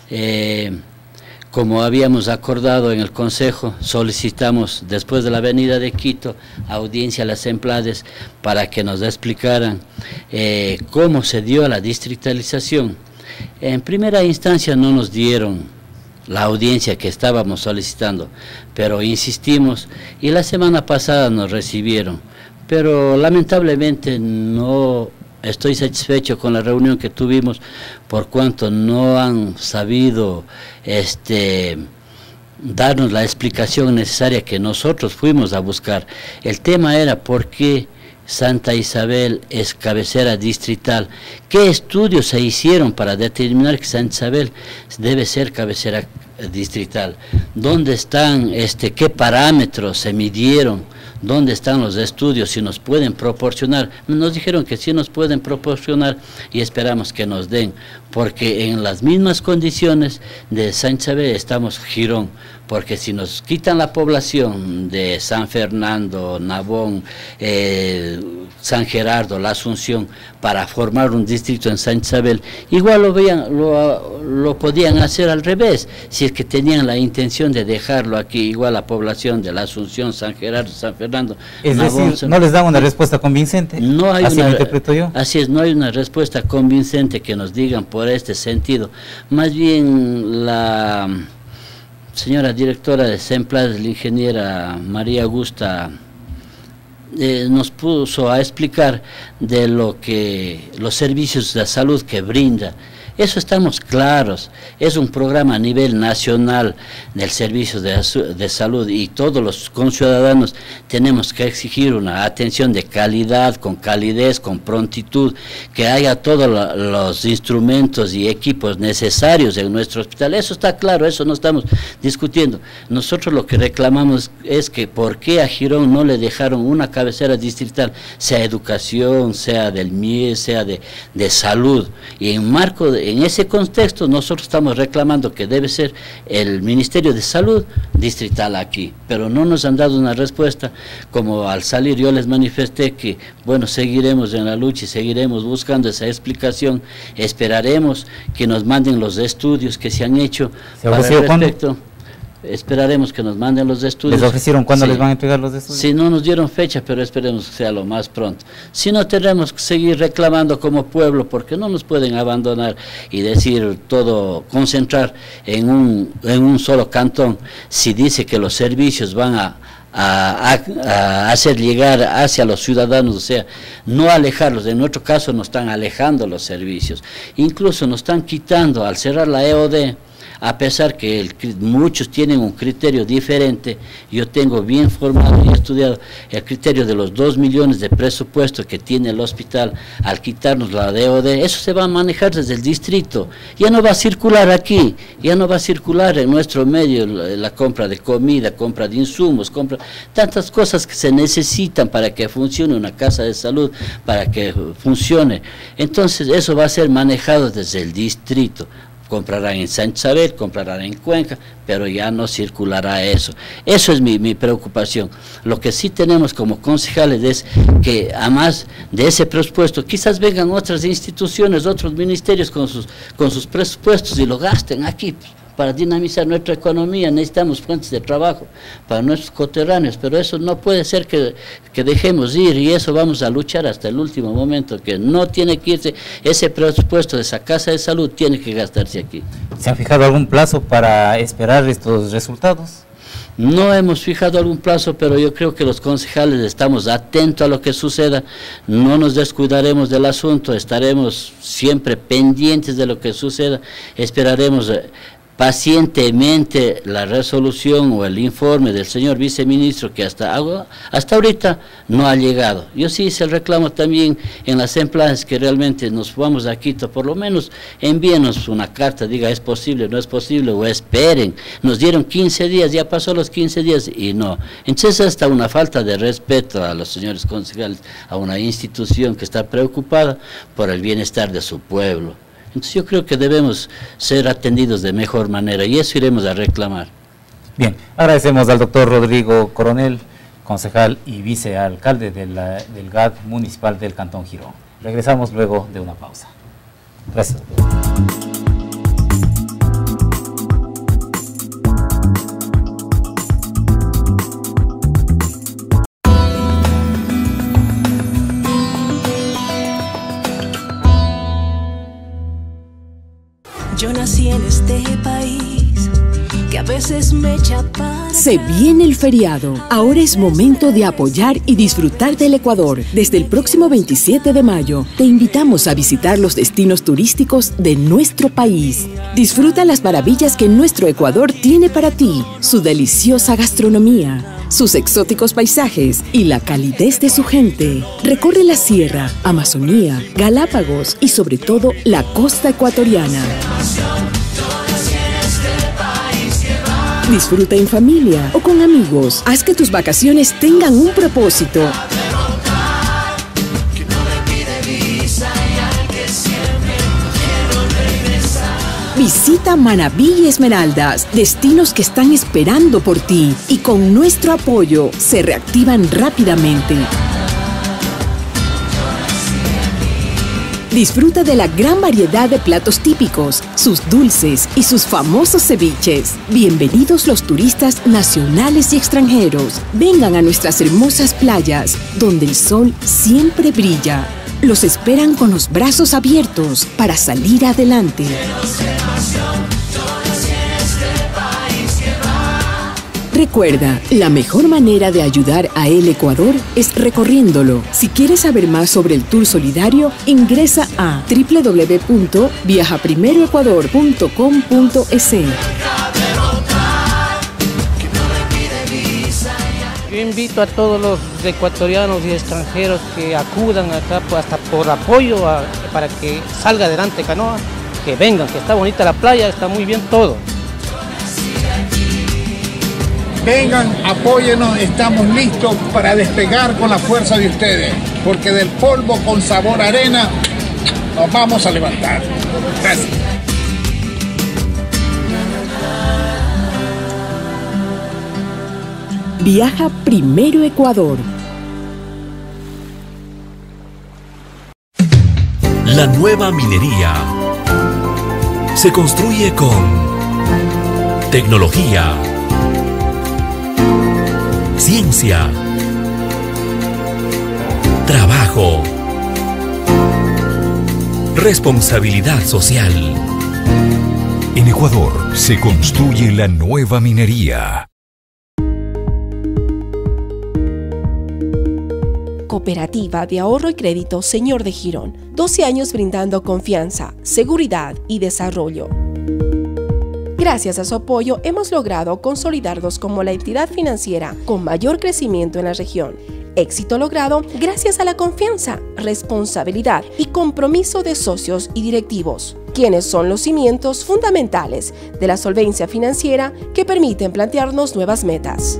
H: Como habíamos acordado en el Consejo, solicitamos después de la venida de Quito audiencia a las Semplades para que nos explicaran cómo se dio la distritalización. En primera instancia no nos dieron la audiencia que estábamos solicitando, pero insistimos y la semana pasada nos recibieron, pero lamentablemente no estoy satisfecho con la reunión que tuvimos, por cuanto no han sabido darnos la explicación necesaria que nosotros fuimos a buscar. El tema era por qué Santa Isabel es cabecera distrital. ¿Qué estudios se hicieron para determinar que Santa Isabel debe ser cabecera distrital? ¿Dónde están, qué parámetros se midieron? ¿Dónde están los estudios? Si nos pueden proporcionar. Nos dijeron que sí nos pueden proporcionar y esperamos que nos den, porque en las mismas condiciones de Santa Isabel estamos Girón, porque si nos quitan la población de San Fernando, Nabón, San Gerardo, La Asunción, para formar un distrito en Santa Isabel, igual lo podían hacer al revés, si es que tenían la intención de dejarlo aquí, igual la población de La Asunción, San Gerardo, San Fernando.
B: Es Nabón, decir, ¿no les dan una respuesta convincente?
H: No hay
B: ¿Así lo interpreto yo?
H: Así es, no hay una respuesta convincente que nos digan por este sentido. Más bien la señora directora de Semplades, la ingeniera María Augusta, nos puso a explicar de lo que los servicios de salud que brinda. Eso estamos claros, es un programa a nivel nacional del servicio de salud y todos los conciudadanos tenemos que exigir una atención de calidad, con calidez, con prontitud, que haya todos los instrumentos y equipos necesarios en nuestro hospital. Eso está claro, eso no estamos discutiendo. Nosotros lo que reclamamos es que por qué a Girón no le dejaron una cabecera distrital, sea educación, sea del MIE, sea de salud, y en ese contexto nosotros estamos reclamando que debe ser el Ministerio de Salud distrital aquí, pero no nos han dado una respuesta. Como al salir yo les manifesté que, bueno, seguiremos en la lucha y seguiremos buscando esa explicación, esperaremos que nos manden los estudios que se han hecho para el respecto. Esperaremos que nos manden los estudios.
B: ¿Les ofrecieron cuándo les van a entregar los estudios?
H: Sí, no nos dieron fecha, pero esperemos que sea lo más pronto. Si no, tendremos que seguir reclamando como pueblo, porque no nos pueden abandonar y decir todo, concentrar en un solo cantón. Si dice que los servicios van a hacer llegar hacia los ciudadanos, o sea, no alejarlos. En nuestro caso nos están alejando los servicios, incluso nos están quitando, al cerrar la EOD, A pesar que muchos tienen un criterio diferente, yo tengo bien formado y estudiado el criterio de los 2 millones de presupuesto que tiene el hospital al quitarnos la DOD. Eso se va a manejar desde el distrito, ya no va a circular aquí, ya no va a circular en nuestro medio la compra de comida, compra de insumos, compra tantas cosas que se necesitan para que funcione una casa de salud, para que funcione. Entonces eso va a ser manejado desde el distrito. Comprarán en San Isabel, comprarán en Cuenca, pero ya no circulará eso. Eso es mi preocupación. Lo que sí tenemos como concejales es que, además de ese presupuesto, quizás vengan otras instituciones, otros ministerios con sus presupuestos y lo gasten aquí. Para dinamizar nuestra economía necesitamos fuentes de trabajo para nuestros coterráneos, pero eso no puede ser que dejemos ir, y eso vamos a luchar hasta el último momento, que no tiene que irse ese presupuesto de esa casa de salud, tiene que gastarse aquí.
B: ¿Se han fijado algún plazo para esperar estos resultados?
H: No hemos fijado algún plazo, pero yo creo que los concejales estamos atentos a lo que suceda, no nos descuidaremos del asunto, estaremos siempre pendientes de lo que suceda, esperaremos pacientemente la resolución o el informe del señor viceministro, que hasta ahorita no ha llegado. Yo sí hice el reclamo también en las empleadas que realmente nos vamos a Quito, por lo menos envíenos una carta, diga es posible, no es posible, o esperen. Nos dieron 15 días, ya pasó los 15 días y no. Entonces hasta una falta de respeto a los señores concejales, a una institución que está preocupada por el bienestar de su pueblo. Entonces yo creo que debemos ser atendidos de mejor manera y eso iremos a reclamar.
B: Bien, agradecemos al doctor Rodrigo Coronel, concejal y vicealcalde del GAD municipal del Cantón Girón. Regresamos luego de una pausa. Gracias.
K: Yo nací en este país que a veces me echa para...
L: Se viene el feriado. Ahora es momento de apoyar y disfrutar del Ecuador. Desde el próximo 27 de mayo, te invitamos a visitar los destinos turísticos de nuestro país. Disfruta las maravillas que nuestro Ecuador tiene para ti, su deliciosa gastronomía, sus exóticos paisajes y la calidez de su gente. Recorre la sierra, Amazonía, Galápagos y sobre todo la costa ecuatoriana. Disfruta en familia o con amigos. Haz que tus vacaciones tengan un propósito. Visita Manabí y Esmeraldas, destinos que están esperando por ti y con nuestro apoyo se reactivan rápidamente. Disfruta de la gran variedad de platos típicos, sus dulces y sus famosos ceviches. Bienvenidos los turistas nacionales y extranjeros. Vengan a nuestras hermosas playas, donde el sol siempre brilla. Los esperan con los brazos abiertos para salir adelante. Recuerda, la mejor manera de ayudar a el Ecuador es recorriéndolo. Si quieres saber más sobre el Tour Solidario, ingresa a www.viajaprimeroecuador.com.es.
M: Yo invito a todos los ecuatorianos y extranjeros que acudan acá hasta por apoyo para que salga adelante Canoa, que vengan, que está bonita la playa, está muy bien todo.
N: Vengan, apóyenos, estamos listos para despegar con la fuerza de ustedes, porque del polvo con sabor a arena nos vamos a levantar. Gracias.
L: Viaja Primero Ecuador.
O: La nueva minería se construye con tecnología, ciencia, trabajo, responsabilidad social.
P: En Ecuador se construye la nueva minería.
Q: Cooperativa de Ahorro y Crédito Señor de Girón. 12 años brindando confianza, seguridad y desarrollo. Gracias a su apoyo hemos logrado consolidarnos como la entidad financiera con mayor crecimiento en la región. Éxito logrado gracias a la confianza, responsabilidad y compromiso de socios y directivos, quienes son los cimientos fundamentales de la solvencia financiera que permiten plantearnos nuevas metas.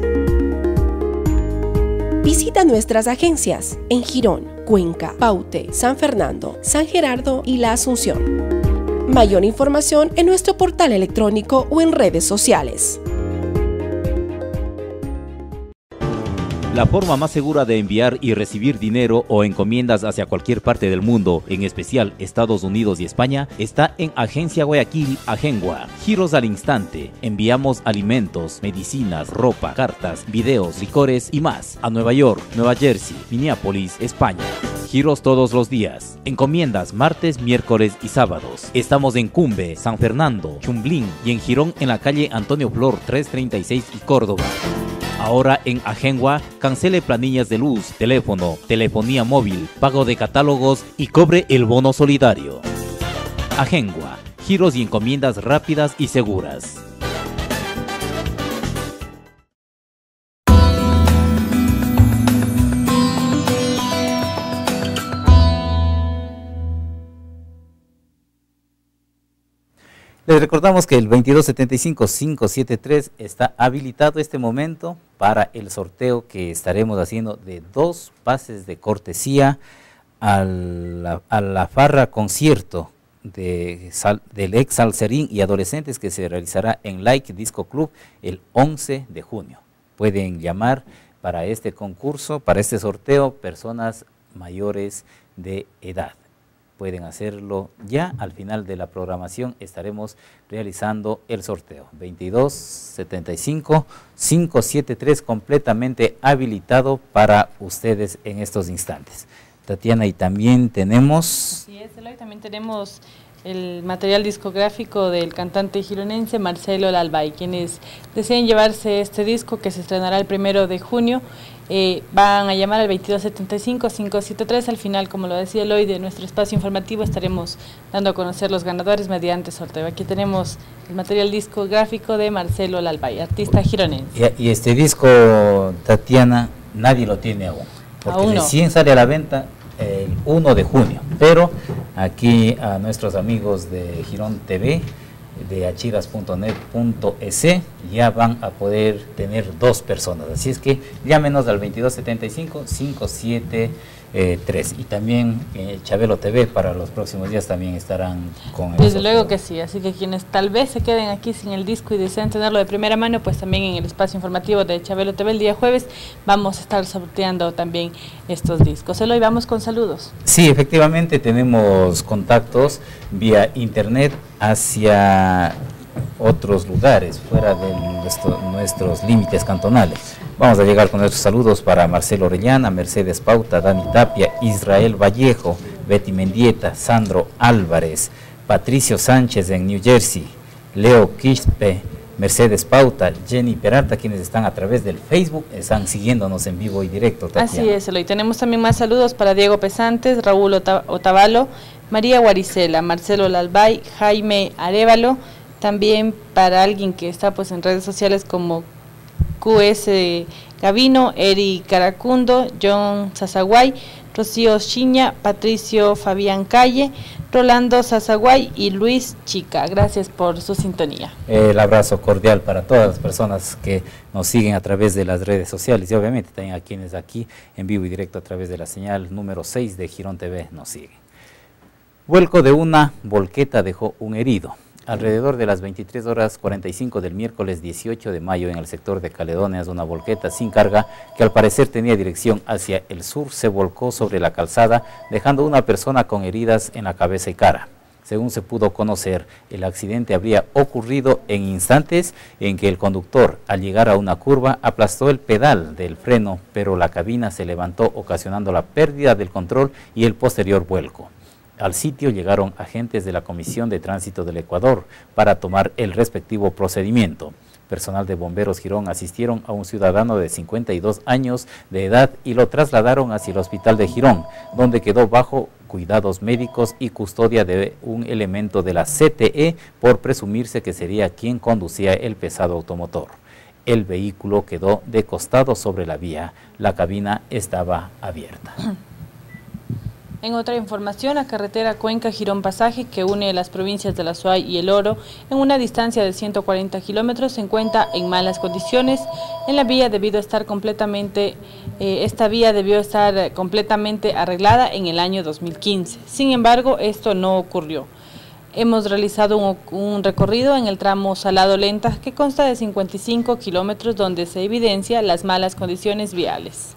Q: Visita nuestras agencias en Girón, Cuenca, Paute, San Fernando, San Gerardo y La Asunción. Mayor información en nuestro portal electrónico o en redes sociales.
B: La forma más segura de enviar y recibir dinero o encomiendas hacia cualquier parte del mundo, en especial Estados Unidos y España, está en Agencia Guayaquil Agengua. Giros al instante. Enviamos alimentos, medicinas, ropa, cartas, videos, licores y más a Nueva York, Nueva Jersey, Minneapolis, España. Giros todos los días. Encomiendas martes, miércoles y sábados. Estamos en Cumbe, San Fernando, Chumblín y en Girón en la calle Antonio Flor 336 y Córdoba. Ahora en Agengua, cancele planillas de luz, teléfono, telefonía móvil, pago de catálogos y cobre el bono solidario. Agengua, giros y encomiendas rápidas y seguras. Les recordamos que el 2275-573 está habilitado este momento para el sorteo que estaremos haciendo de 2 pases de cortesía a la farra concierto del ex Salserín y adolescentes que se realizará en Like Disco Club el 11 de junio. Pueden llamar para este concurso, para este sorteo, personas mayores de edad. Pueden hacerlo ya. Al final de la programación estaremos realizando el sorteo. 2275-573 completamente habilitado para ustedes en estos instantes. Tatiana, y también tenemos...
A: Así es, Eloy, también tenemos el material discográfico del cantante gironense Marcelo Lalbay. Quienes deseen llevarse este disco, que se estrenará el 1 de junio, van a llamar al 2275-573. Al final, como lo decía Eloy, de nuestro espacio informativo estaremos dando a conocer los ganadores mediante sorteo. Aquí tenemos el material discográfico de Marcelo Lalbay, artista gironense.
B: Y este disco, Tatiana, nadie lo tiene aún, porque
A: aún no.
B: Recién sale a la venta el 1 de junio, pero aquí a nuestros amigos de Girón TV, de achiras.net.es, ya van a poder tener 2 personas, así es que llámenos al 2275-573, y también Chabelo TV para los próximos días también estarán con el
A: Desde luego que sí, así que quienes tal vez se queden aquí sin el disco y deseen tenerlo de primera mano, pues también en el espacio informativo de Chabelo TV el día jueves vamos a estar sorteando también estos discos. Eloy, vamos con saludos.
B: Sí, efectivamente tenemos contactos vía internet hacia otros lugares fuera de nuestros límites cantonales. Vamos a llegar con nuestros saludos para Marcelo Orellana, Mercedes Pauta, Dani Tapia, Israel Vallejo, Betty Mendieta, Sandro Álvarez, Patricio Sánchez en New Jersey, Leo Quispe, Mercedes Pauta, Jenny Peralta, quienes están a través del Facebook, están siguiéndonos en vivo y directo. Tatiana.
A: Así es, Eloy. Tenemos también más saludos para Diego Pesantes, Raúl Otavalo, María Guaricela, Marcelo Lalbay, Jaime Arévalo, también para alguien que está pues en redes sociales como QS Gavino, Eri Caracundo, John Sazaguay, Rocío Chiña, Patricio Fabián Calle, Rolando Sazaguay y Luis Chica. Gracias por su sintonía.
B: El abrazo cordial para todas las personas que nos siguen a través de las redes sociales y obviamente también a quienes aquí en vivo y directo a través de la señal número 6 de Girón TV nos siguen. Vuelco de una volqueta dejó un herido. Alrededor de las 23:45 del miércoles 18 de mayo en el sector de Caledonias, una volqueta sin carga que al parecer tenía dirección hacia el sur se volcó sobre la calzada dejando una persona con heridas en la cabeza y cara. Según se pudo conocer, el accidente habría ocurrido en instantes en que el conductor, al llegar a una curva, aplastó el pedal del freno, pero la cabina se levantó ocasionando la pérdida del control y el posterior vuelco. Al sitio llegaron agentes de la Comisión de Tránsito del Ecuador para tomar el respectivo procedimiento. Personal de Bomberos Girón asistieron a un ciudadano de 52 años de edad y lo trasladaron hacia el hospital de Girón, donde quedó bajo cuidados médicos y custodia de un elemento de la CTE por presumirse que sería quien conducía el pesado automotor. El vehículo quedó de costado sobre la vía, la cabina estaba abierta.
A: En otra información, la carretera Cuenca-Girón Pasaje, que une las provincias de La Suay y El Oro, en una distancia de 140 kilómetros, se encuentra en malas condiciones. En la vía esta vía debió estar completamente arreglada en el año 2015. Sin embargo, esto no ocurrió. Hemos realizado un recorrido en el tramo Salado Lenta, que consta de 55 kilómetros, donde se evidencia las malas condiciones viales.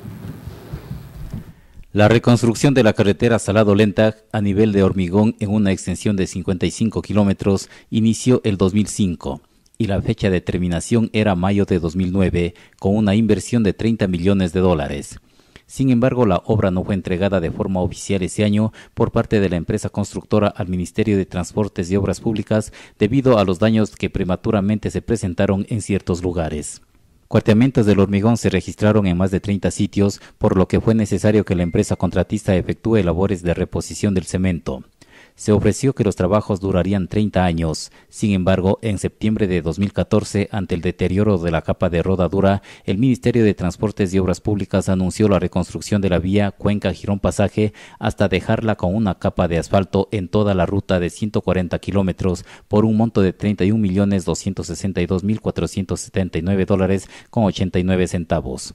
B: La reconstrucción de la carretera Salado Lenta a nivel de hormigón en una extensión de 55 kilómetros inició el 2005 y la fecha de terminación era mayo de 2009 con una inversión de 30 millones de dólares. Sin embargo, la obra no fue entregada de forma oficial ese año por parte de la empresa constructora al Ministerio de Transportes y Obras Públicas debido a los daños que prematuramente se presentaron en ciertos lugares. Cuarteamientos del hormigón se registraron en más de 30 sitios, por lo que fue necesario que la empresa contratista efectúe labores de reposición del cemento. Se ofreció que los trabajos durarían 30 años. Sin embargo, en septiembre de 2014, ante el deterioro de la capa de rodadura, el Ministerio de Transportes y Obras Públicas anunció la reconstrucción de la vía Cuenca-Girón Pasaje hasta dejarla con una capa de asfalto en toda la ruta de 140 kilómetros por un monto de $31.262.479.89.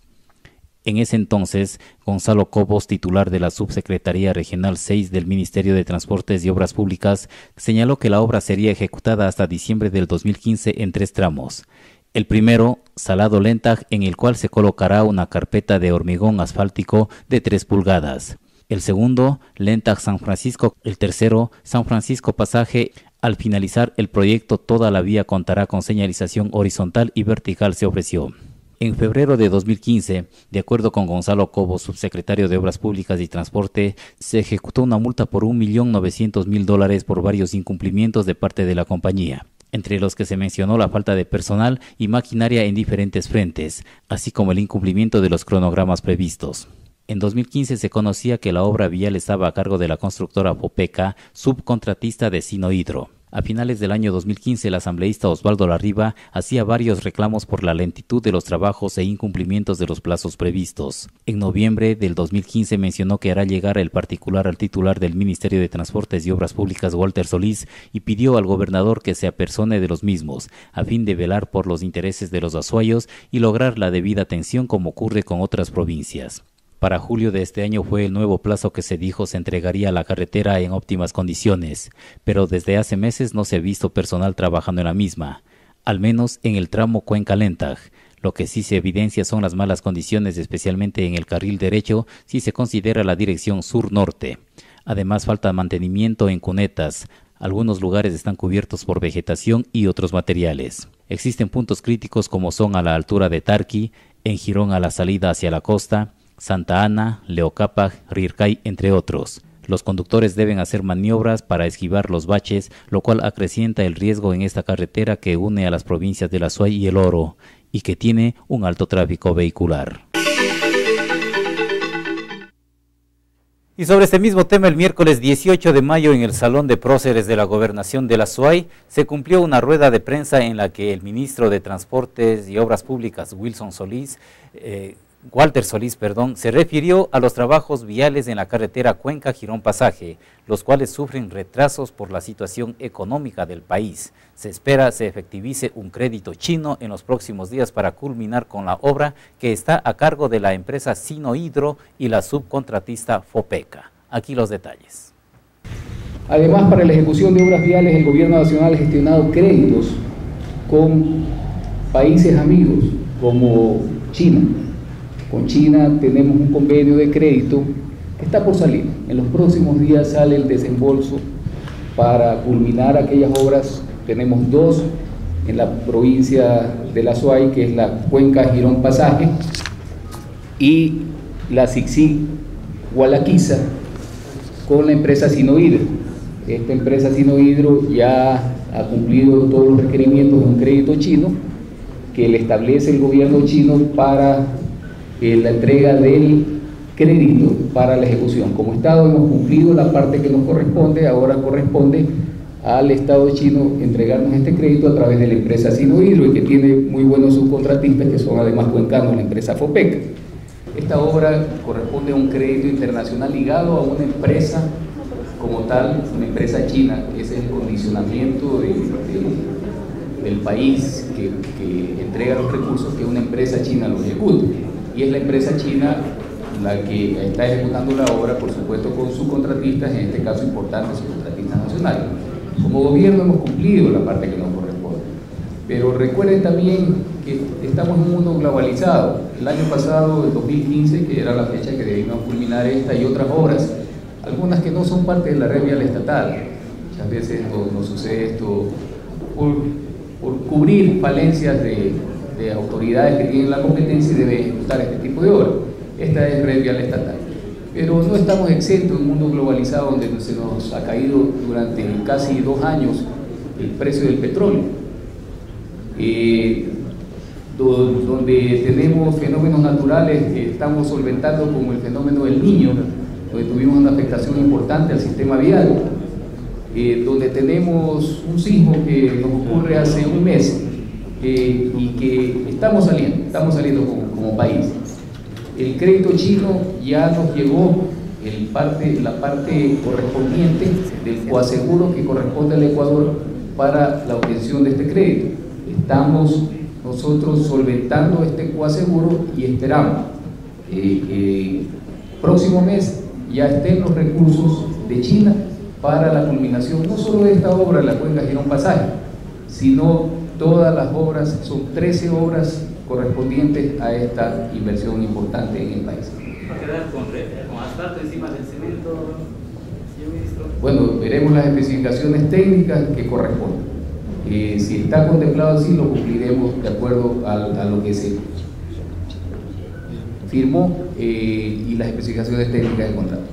B: En ese entonces, Gonzalo Cobos, titular de la Subsecretaría Regional 6 del Ministerio de Transportes y Obras Públicas, señaló que la obra sería ejecutada hasta diciembre del 2015 en 3 tramos. El primero, Salado Lenta, en el cual se colocará una carpeta de hormigón asfáltico de 3 pulgadas. El segundo, Lenta San Francisco. El tercero, San Francisco Pasaje. Al finalizar el proyecto, toda la vía contará con señalización horizontal y vertical, se ofreció. En febrero de 2015, de acuerdo con Gonzalo Cobos, subsecretario de Obras Públicas y Transporte, se ejecutó una multa por $1.900.000 por varios incumplimientos de parte de la compañía, entre los que se mencionó la falta de personal y maquinaria en diferentes frentes, así como el incumplimiento de los cronogramas previstos. En 2015 se conocía que la obra vial estaba a cargo de la constructora Fopeca, subcontratista de Sinohidro. A finales del año 2015, el asambleísta Osvaldo Larriba hacía varios reclamos por la lentitud de los trabajos e incumplimientos de los plazos previstos. En noviembre del 2015 mencionó que hará llegar el particular al titular del Ministerio de Transportes y Obras Públicas, Walter Solís, y pidió al gobernador que se apersone de los mismos, a fin de velar por los intereses de los azuayos y lograr la debida atención como ocurre con otras provincias. Para julio de este año fue el nuevo plazo que se dijo se entregaría la carretera en óptimas condiciones, pero desde hace meses no se ha visto personal trabajando en la misma, al menos en el tramo Cuenca-Lenta. Lo que sí se evidencia son las malas condiciones, especialmente en el carril derecho, si se considera la dirección sur-norte. Además, falta mantenimiento en cunetas. Algunos lugares están cubiertos por vegetación y otros materiales. Existen puntos críticos como son a la altura de Tarqui, en Girón a la salida hacia la costa, Santa Ana, Leocápac, Rircay, entre otros. Los conductores deben hacer maniobras para esquivar los baches, lo cual acrecienta el riesgo en esta carretera que une a las provincias de La Suay y El Oro, y que tiene un alto tráfico vehicular. Y sobre este mismo tema, el miércoles 18 de mayo en el Salón de Próceres de la Gobernación de La Suay se cumplió una rueda de prensa en la que el ministro de Transportes y Obras Públicas, Walter Solís, se refirió a los trabajos viales en la carretera Cuenca-Girón Pasaje, los cuales sufren retrasos por la situación económica del país. Se espera se efectivice un crédito chino en los próximos días para culminar con la obra que está a cargo de la empresa Sinohidro y la subcontratista Fopeca. Aquí los detalles.
R: Además, para la ejecución de obras viales, el Gobierno Nacional ha gestionado créditos con países amigos como China. Con China tenemos un convenio de crédito que está por salir. En los próximos días sale el desembolso para culminar aquellas obras. Tenemos 2 en la provincia de La Suay, que es la Cuenca-Girón Pasaje, y la Sixí-Gualaquiza con la empresa Sinohidro. Esta empresa Sinohidro ya ha cumplido todos los requerimientos de un crédito chino que le establece el gobierno chino para la entrega del crédito para la ejecución. Como Estado hemos cumplido la parte que nos corresponde, ahora corresponde al Estado chino entregarnos este crédito a través de la empresa Sinohidro, y que tiene muy buenos subcontratistas que son además cuencanos, la empresa FOPEC. Esta obra corresponde a un crédito internacional ligado a una empresa como tal, una empresa china. Ese es el condicionamiento del país que entrega los recursos, que una empresa china lo ejecute, y es la empresa china la que está ejecutando la obra, por supuesto con subcontratistas, en este caso importantes subcontratistas nacionales. Como gobierno hemos cumplido la parte que nos corresponde, pero recuerden también que estamos en un mundo globalizado. El año pasado, el 2015, que era la fecha que debíamos culminar esta y otras obras, algunas que no son parte de la red vial estatal. Muchas veces nos sucede esto por cubrir falencias de autoridades que tienen la competencia y deben ejecutar este tipo de obras. Esta es red vial estatal. Pero no estamos exentos en un mundo globalizado donde se nos ha caído durante casi 2 años el precio del petróleo, donde tenemos fenómenos naturales que estamos solventando, como el fenómeno del Niño, donde tuvimos una afectación importante al sistema vial, donde tenemos un sismo que nos ocurre hace un mes y que estamos saliendo como país. El crédito chino ya nos llegó la parte correspondiente del coaseguro que corresponde al Ecuador para la obtención de este crédito. Estamos nosotros solventando este coaseguro y esperamos próximo mes ya estén los recursos de China para la culminación no solo de esta obra de la cuenca Girón Pasaje, sino todas las obras, son 13 obras correspondientes a esta inversión importante en el país.
B: ¿Va a quedar con asfalto encima del cemento, señor ministro?
R: Bueno, veremos las especificaciones técnicas que corresponden. Si está contemplado así, lo cumpliremos de acuerdo a lo que se firmó y las especificaciones técnicas del contrato.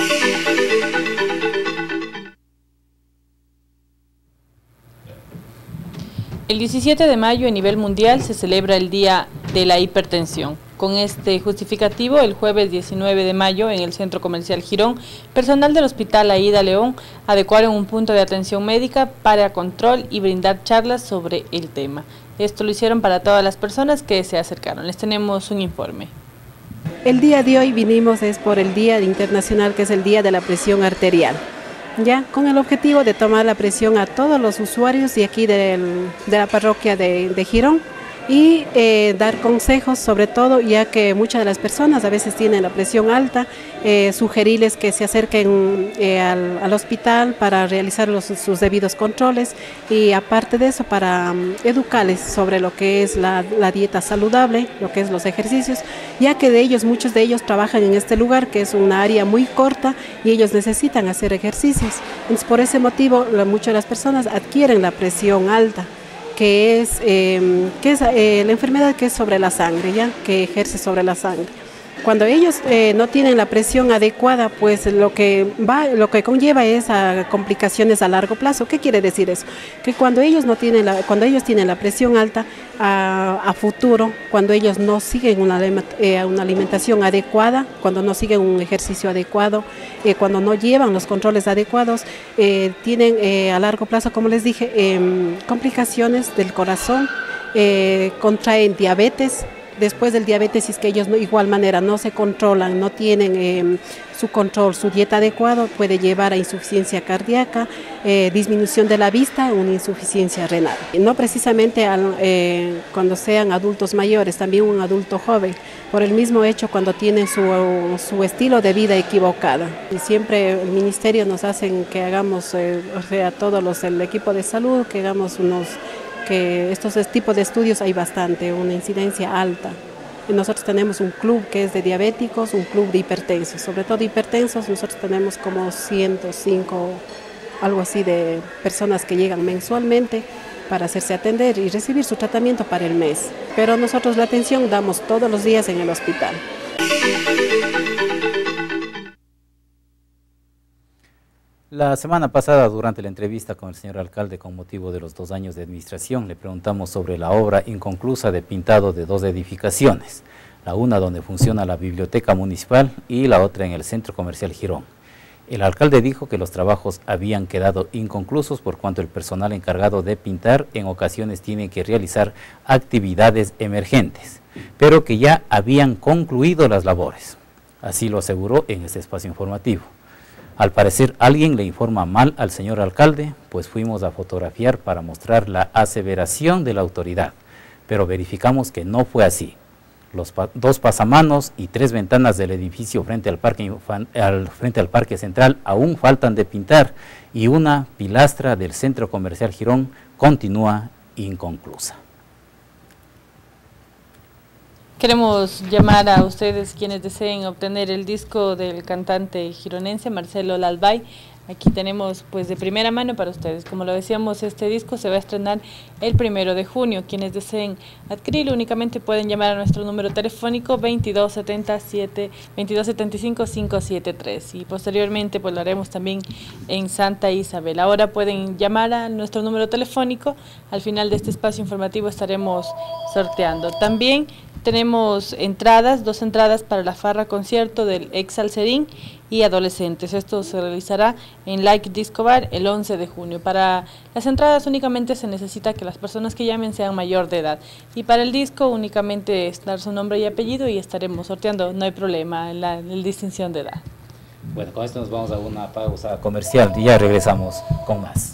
A: El 17 de mayo a nivel mundial se celebra el Día de la Hipertensión. Con este justificativo, el jueves 19 de mayo en el Centro Comercial Girón, personal del Hospital Aida León adecuaron un punto de atención médica para control y brindar charlas sobre el tema. Esto lo hicieron para todas las personas que se acercaron. Les tenemos un informe.
S: El día de hoy vinimos es por el Día Internacional, que es el Día de la Presión Arterial, ya con el objetivo de tomar la presión a todos los usuarios de aquí de la parroquia de Girón y dar consejos, sobre todo ya que muchas de las personas a veces tienen la presión alta, sugerirles que se acerquen al hospital para realizar sus debidos controles, y aparte de eso para educarles sobre lo que es la dieta saludable, lo que es los ejercicios, ya que muchos de ellos trabajan en este lugar que es una área muy corta y ellos necesitan hacer ejercicios. Entonces, por ese motivo muchas de las personas adquieren la presión alta, que es la enfermedad que es sobre la sangre, ya que ejerce sobre la sangre. Cuando ellos no tienen la presión adecuada, pues lo que conlleva es a complicaciones a largo plazo. ¿Qué quiere decir eso? Que cuando ellos tienen la presión alta, a futuro, cuando ellos no siguen una alimentación adecuada, cuando no siguen un ejercicio adecuado, cuando no llevan los controles adecuados, tienen a largo plazo, como les dije, complicaciones del corazón, contraen diabetes. Después del diabetes, si es que ellos de igual manera no se controlan, no tienen su dieta adecuada, puede llevar a insuficiencia cardíaca, disminución de la vista, una insuficiencia renal. No precisamente cuando sean adultos mayores, también un adulto joven, por el mismo hecho cuando tienen su estilo de vida equivocado. Y siempre el ministerio nos hacen que hagamos, todos el equipo de salud, que hagamos que estos tipos de estudios hay bastante, una incidencia alta. Y nosotros tenemos un club que es de diabéticos, un club de hipertensos, sobre todo hipertensos. Nosotros tenemos como 105, algo así, de personas que llegan mensualmente para hacerse atender y recibir su tratamiento para el mes. Pero nosotros la atención damos todos los días en el hospital.
B: La semana pasada, durante la entrevista con el señor alcalde con motivo de los 2 años de administración, le preguntamos sobre la obra inconclusa de pintado de 2 edificaciones. la una donde funciona la biblioteca municipal y la otra en el Centro Comercial Girón. El alcalde dijo que los trabajos habían quedado inconclusos por cuanto el personal encargado de pintar en ocasiones tiene que realizar actividades emergentes, pero que ya habían concluido las labores. Así lo aseguró en este espacio informativo. Al parecer alguien le informa mal al señor alcalde, pues fuimos a fotografiar para mostrar la aseveración de la autoridad, pero verificamos que no fue así. Los dos pasamanos y 3 ventanas del edificio frente al Parque Central aún faltan de pintar y una pilastra del Centro Comercial Girón continúa inconclusa.
A: Queremos llamar a ustedes quienes deseen obtener el disco del cantante gironense Marcelo Lalbay. Aquí tenemos pues de primera mano para ustedes. Como lo decíamos, este disco se va a estrenar el 1 de junio. Quienes deseen adquirirlo únicamente pueden llamar a nuestro número telefónico 2275-573 y posteriormente pues lo haremos también en Santa Isabel. Ahora pueden llamar a nuestro número telefónico. Al final de este espacio informativo estaremos sorteando. También tenemos entradas, 2 entradas para la farra concierto del ex Salserín y adolescentes. Esto se realizará en Like Disco Bar el 11 de junio. Para las entradas únicamente se necesita que las personas que llamen sean mayor de edad. Y para el disco únicamente es dar su nombre y apellido y estaremos sorteando, no hay problema, la distinción de edad.
B: Bueno, con esto nos vamos a una pausa comercial y ya regresamos con más.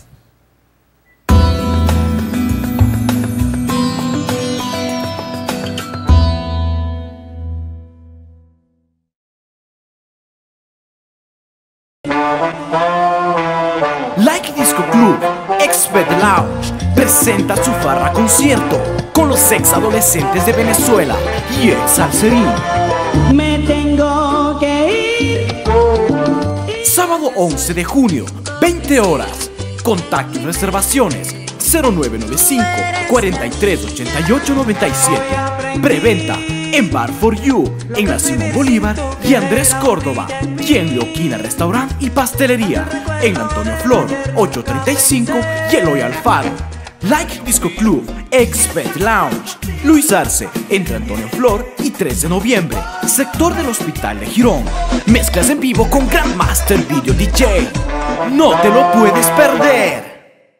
T: Like Disco Club, Expert Lounge, presenta su farra concierto con los ex adolescentes de Venezuela y ex Salserín.
U: Me tengo que ir.
T: Sábado 11 de junio, 20 horas. Contacto y reservaciones 0995 4388 97. Preventa en Bar for You, en la Simón Bolívar y Andrés Córdoba, y en Leoquina Restaurant y Pastelería, en Antonio Flor 835 y Eloy Alfaro. Like Disco Club, Expert Lounge, Luis Arce, entre Antonio Flor y 3 de noviembre, sector del Hospital de Girón. Mezclas en vivo con Grandmaster Video DJ. No te lo puedes perder.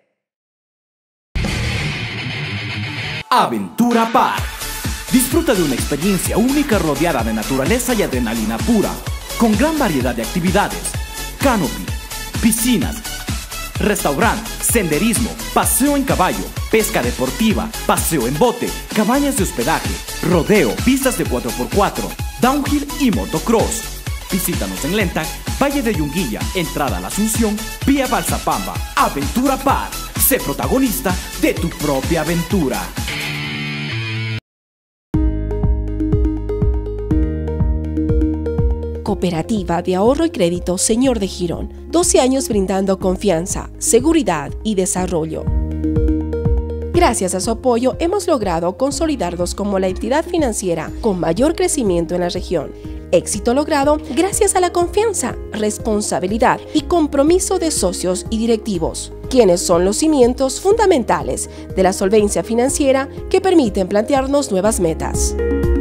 T: Aventura Park. Disfruta de una experiencia única rodeada de naturaleza y adrenalina pura, con gran variedad de actividades, canopy, piscinas, restaurante, senderismo, paseo en caballo, pesca deportiva, paseo en bote, cabañas de hospedaje, rodeo, pistas de 4x4, downhill y motocross. Visítanos en Lentac, Valle de Yunguilla, entrada a la Asunción, vía Balsapamba. Aventura Park. Sé protagonista de tu propia aventura.
Q: Cooperativa de Ahorro y Crédito Señor de Girón, 12 años brindando confianza, seguridad y desarrollo. Gracias a su apoyo hemos logrado consolidarnos como la entidad financiera con mayor crecimiento en la región. Éxito logrado gracias a la confianza, responsabilidad y compromiso de socios y directivos, quienes son los cimientos fundamentales de la solvencia financiera que permiten plantearnos nuevas metas.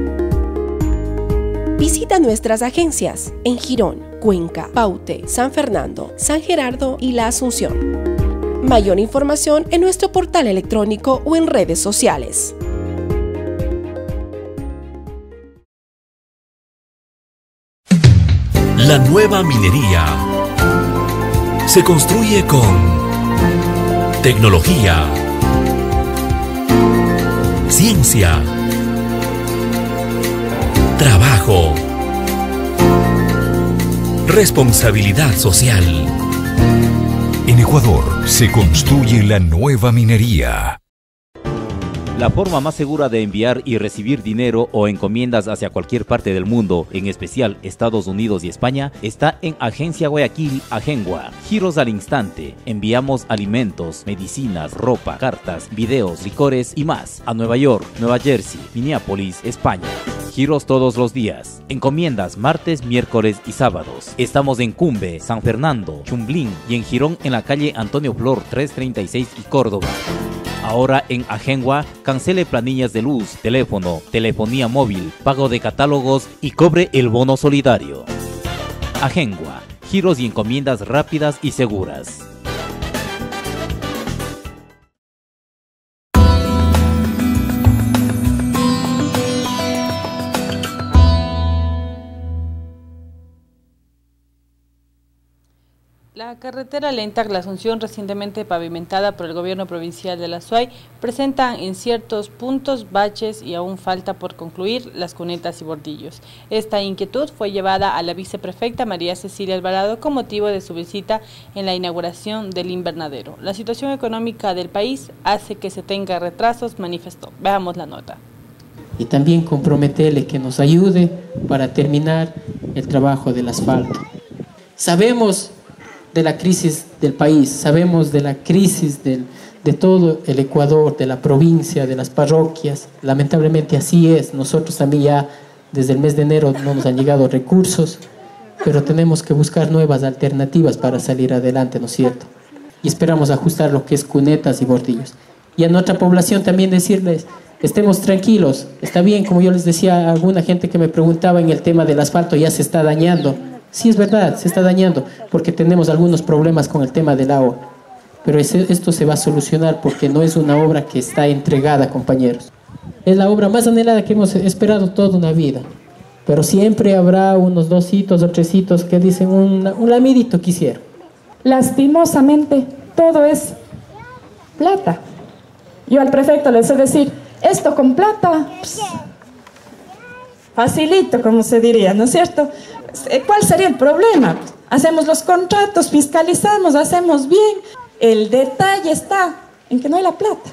Q: Visita nuestras agencias en Girón, Cuenca, Paute, San Fernando, San Gerardo y La Asunción. Mayor información en nuestro portal electrónico o en redes sociales.
O: La nueva minería se construye con tecnología, ciencia, trabajo, responsabilidad social.
P: En Ecuador se construye la nueva minería.
B: La forma más segura de enviar y recibir dinero o encomiendas hacia cualquier parte del mundo, en especial Estados Unidos y España, está en Agencia Guayaquil Agengua. Giros al instante. Enviamos alimentos, medicinas, ropa, cartas, videos, licores y más a Nueva York, Nueva Jersey, Minneapolis, España. Giros todos los días. Encomiendas martes, miércoles y sábados. Estamos en Cumbe, San Fernando, Chumblín y en Girón en la calle Antonio Flor 336 y Córdoba. Ahora en Ajenwa, cancele planillas de luz, teléfono, telefonía móvil, pago de catálogos y cobre el bono solidario. Ajenwa, giros y encomiendas rápidas y seguras.
A: La carretera lenta La Asunción, recientemente pavimentada por el gobierno provincial de la SUAY, presenta en ciertos puntos baches y aún falta por concluir las cunetas y bordillos. Esta inquietud fue llevada a la viceprefecta María Cecilia Alvarado con motivo de su visita en la inauguración del invernadero. La situación económica del país hace que se tenga retrasos, manifestó. Veamos la nota.
C: Y también comprometerle que nos ayude para terminar el trabajo del asfalto. Sabemos de la crisis del país, sabemos de la crisis de todo el Ecuador, de la provincia, de las parroquias. Lamentablemente así es. Nosotros también ya desde el mes de enero no nos han llegado recursos, pero tenemos que buscar nuevas alternativas para salir adelante, ¿no es cierto? Y esperamos ajustar lo que es cunetas y bordillos. Y a nuestra población también decirles, estemos tranquilos. Está bien, como yo les decía a alguna gente que me preguntaba en el tema del asfalto, ya se está dañando. Sí, es verdad, se está dañando porque tenemos algunos problemas con el tema del agua. Pero esto se va a solucionar porque no es una obra que está entregada, compañeros. Es la obra más anhelada que hemos esperado toda una vida. Pero siempre habrá unos 2 hitos o 3 hitos que dicen un lamidito quisiera.
V: Lastimosamente, todo es plata. Yo al prefecto le sé decir, esto con plata, pues, facilito, como se diría, ¿no es cierto? ¿Cuál sería el problema? Hacemos los contratos, fiscalizamos, hacemos bien. El detalle está en que no hay la plata.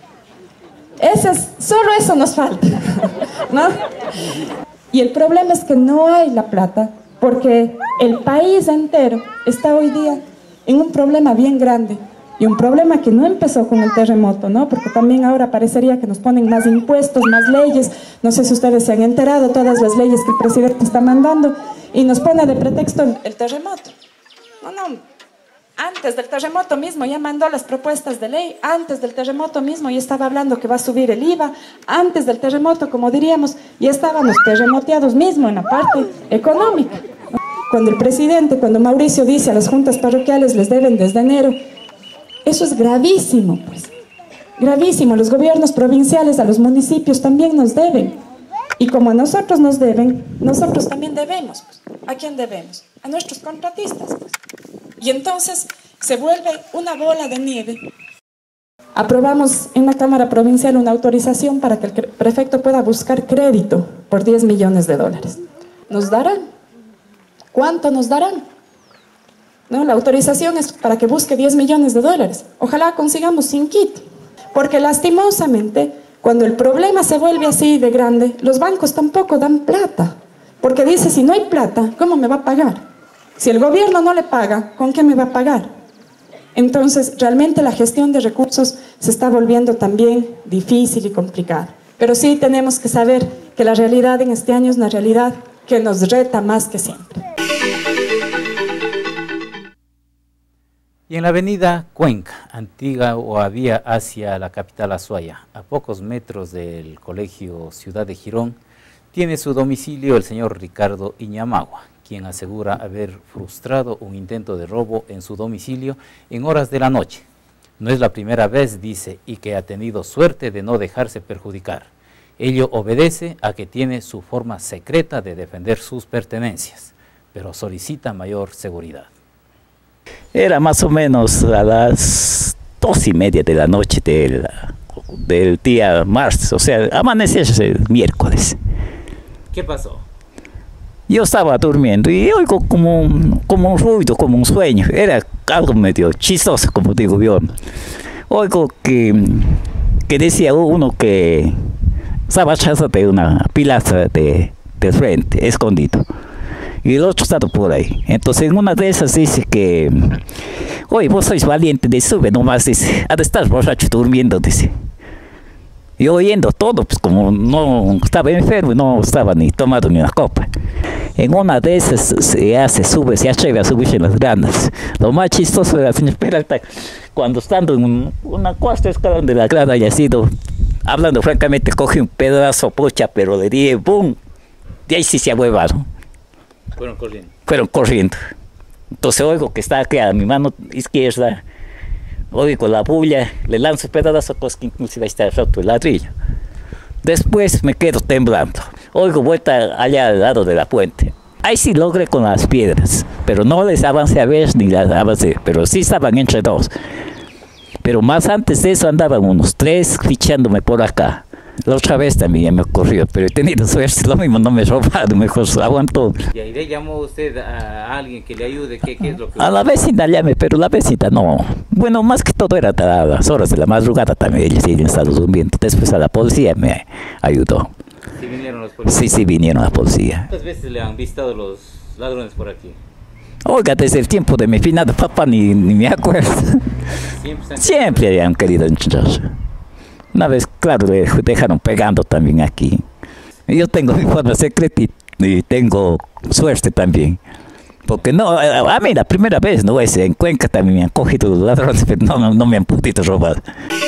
V: Solo eso nos falta, ¿no? Y el problema es que no hay la plata porque el país entero está hoy día en un problema bien grande. Y un problema que no empezó con el terremoto, ¿no? Porque también ahora parecería que nos ponen más impuestos, más leyes. No sé si ustedes se han enterado, todas las leyes que el presidente está mandando, y nos pone de pretexto el terremoto. No, antes del terremoto mismo ya mandó las propuestas de ley, antes del terremoto mismo ya estaba hablando que va a subir el IVA, antes del terremoto, como diríamos, ya estábamos terremoteados mismo en la parte económica. Cuando el presidente, cuando Mauricio dice a las juntas parroquiales les deben desde enero, eso es gravísimo, pues, gravísimo. Los gobiernos provinciales a los municipios también nos deben. Y como a nosotros nos deben, nosotros también debemos. Pues. ¿A quién debemos? A nuestros contratistas. Pues. Y entonces se vuelve una bola de nieve. Aprobamos en la Cámara Provincial una autorización para que el prefecto pueda buscar crédito por $10 millones. ¿Nos darán? ¿Cuánto nos darán? ¿No? La autorización es para que busque $10 millones. Ojalá consigamos sin quito. Porque lastimosamente, cuando el problema se vuelve así de grande, los bancos tampoco dan plata. Porque dice, si no hay plata, ¿cómo me va a pagar? Si el gobierno no le paga, ¿con qué me va a pagar? Entonces, realmente la gestión de recursos se está volviendo también difícil y complicada. Pero sí tenemos que saber que la realidad en este año es una realidad que nos reta más que siempre.
B: Y en la avenida Cuenca, antigua o vía hacia la capital Azuaya, a pocos metros del colegio Ciudad de Girón, tiene su domicilio el señor Ricardo Iñamagua, quien asegura haber frustrado un intento de robo en su domicilio en horas de la noche. No es la primera vez, dice, y que ha tenido suerte de no dejarse perjudicar. Ello obedece a que tiene su forma secreta de defender sus pertenencias, pero solicita mayor seguridad.
W: Era más o menos a las 2:30 de la noche del día martes, o sea, amanecía el miércoles.
B: ¿Qué pasó?
W: Yo estaba durmiendo y oigo como un ruido, como un sueño. Era algo medio chistoso, como digo yo. Oigo que decía uno que estaba atrás de una pilastra de frente, escondido. Y el otro estaba por ahí. Entonces en una de esas dice que, oye, vos sois valiente, de sube nomás, dice, ha de estar borracho durmiendo, dice. Y oyendo todo, pues como no estaba enfermo, no estaba ni tomando ni una copa. En una de esas se sube, se atreve a subirse en las gradas. Lo más chistoso de la señora Peralta, cuando estando en una cuesta escalón de la grada haya sido, hablando francamente, coge un pedazo pocha, pero le di ¡boom! De ahí sí se ahuevaron. Fueron corriendo. Entonces oigo que está aquí a mi mano izquierda, oigo la bulla, le lanzo el pedazo, cosa que inclusive está roto el ladrillo. Después me quedo temblando. Oigo vuelta allá al lado de la puente. Ahí sí logré con las piedras, pero no les avancé a ver ni las avancé, pero sí estaban entre dos. Pero más antes de eso andaban unos 3 fichándome por acá. La otra vez también ya me ocurrió, pero he tenido suerte, lo mismo no me he robado, mejor aguantó.
B: ¿Y ahí le llamó usted a alguien que le ayude? ¿Qué es lo que...?
W: A la vecina llamé, pero la vecina no. Bueno, más que todo era a las horas de la madrugada también, ellos habían estado durmiendo. Después a la policía me ayudó.
B: ¿Sí vinieron los policías?
W: Sí, vinieron la policía.
B: ¿Cuántas veces le han visto los ladrones por aquí?
W: Oiga, desde el tiempo de mi finado papá ni me acuerdo. Siempre habían querido entrar. Una vez, claro, le dejaron pegando también aquí. Yo tengo mi forma secreta y tengo suerte también. Porque no, a mí la primera vez, no es en Cuenca también me han cogido los ladrones, pero no me han podido robar.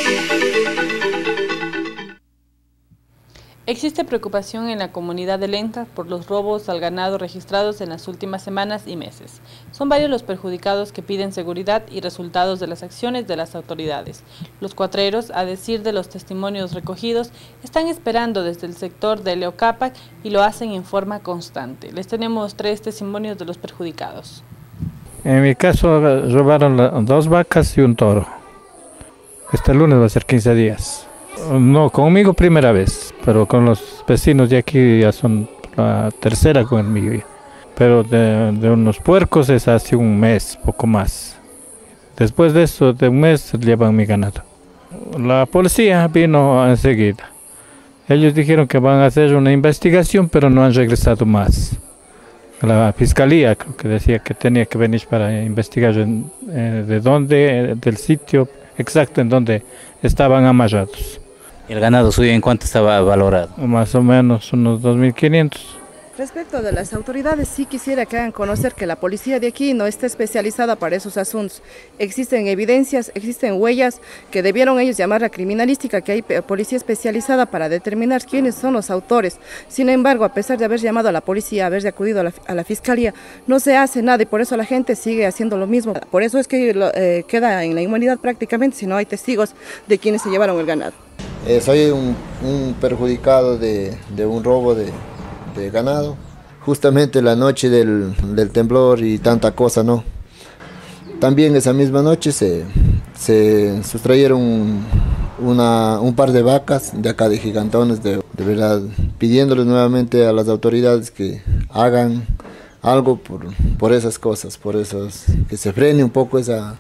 A: Existe preocupación en la comunidad de Lenca por los robos al ganado registrados en las últimas semanas y meses. Son varios los perjudicados que piden seguridad y resultados de las acciones de las autoridades. Los cuatreros, a decir de los testimonios recogidos, están esperando desde el sector de Leocapac y lo hacen en forma constante. Les tenemos 3 testimonios de los perjudicados.
E: En mi caso robaron 2 vacas y un toro. Este lunes va a ser 15 días. No, conmigo primera vez, pero con los vecinos de aquí ya son la tercera conmigo. Pero de unos puercos es hace un mes, poco más. Después de eso, de un mes, llevan mi ganado. La policía vino enseguida. Ellos dijeron que van a hacer una investigación, pero no han regresado más. La fiscalía creo que decía que tenía que venir para investigar de dónde, del sitio exacto en donde estaban amarrados.
B: ¿El ganado suyo en cuánto estaba valorado?
E: Más o menos unos 2.500.
F: Respecto de las autoridades, sí quisiera que hagan conocer que la policía de aquí no está especializada para esos asuntos. Existen evidencias, existen huellas que debieron ellos llamar a criminalística, que hay policía especializada para determinar quiénes son los autores. Sin embargo, a pesar de haber llamado a la policía, haber acudido a la fiscalía, no se hace nada y por eso la gente sigue haciendo lo mismo. Por eso es que queda en la inmunidad prácticamente si no hay testigos de quienes se llevaron el ganado.
I: Soy un perjudicado de un robo de ganado, justamente la noche del temblor y tanta cosa, ¿no? También esa misma noche se sustrayeron un par de vacas de acá de Gigantones, de verdad, pidiéndoles nuevamente a las autoridades que hagan algo por esas cosas, que se frene un poco esas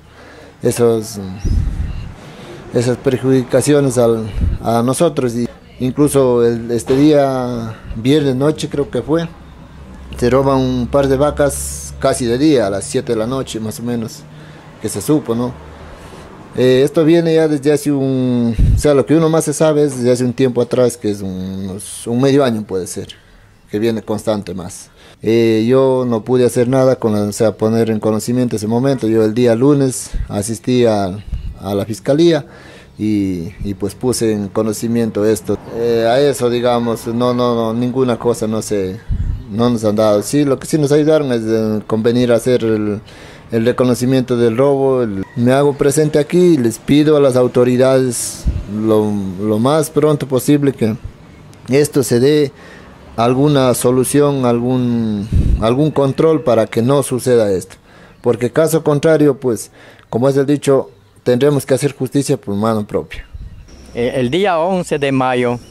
I: perjudicaciones a nosotros. Y incluso este día, viernes noche creo que fue, se roban un par de vacas casi de día, a las 7 de la noche más o menos, que se supo, ¿no? Esto viene ya desde hace o sea, lo que uno más se sabe es desde hace un tiempo atrás, que es un medio año puede ser, que viene constante más. Yo no pude hacer nada, poner en conocimiento ese momento. Yo el día lunes asistí a la fiscalía y pues puse en conocimiento esto. A eso, digamos, no, ninguna cosa no nos han dado. Sí, lo que sí nos ayudaron es convenir a hacer el reconocimiento del robo. Me hago presente aquí y les pido a las autoridades lo más pronto posible que esto se dé alguna solución, algún control para que no suceda esto. Porque caso contrario, pues, como es el dicho, tendremos que hacer justicia por mano propia.
X: El día 11 de mayo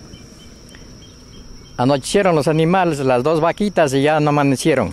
X: anochecieron los animales, las 2 vaquitas, y ya no amanecieron.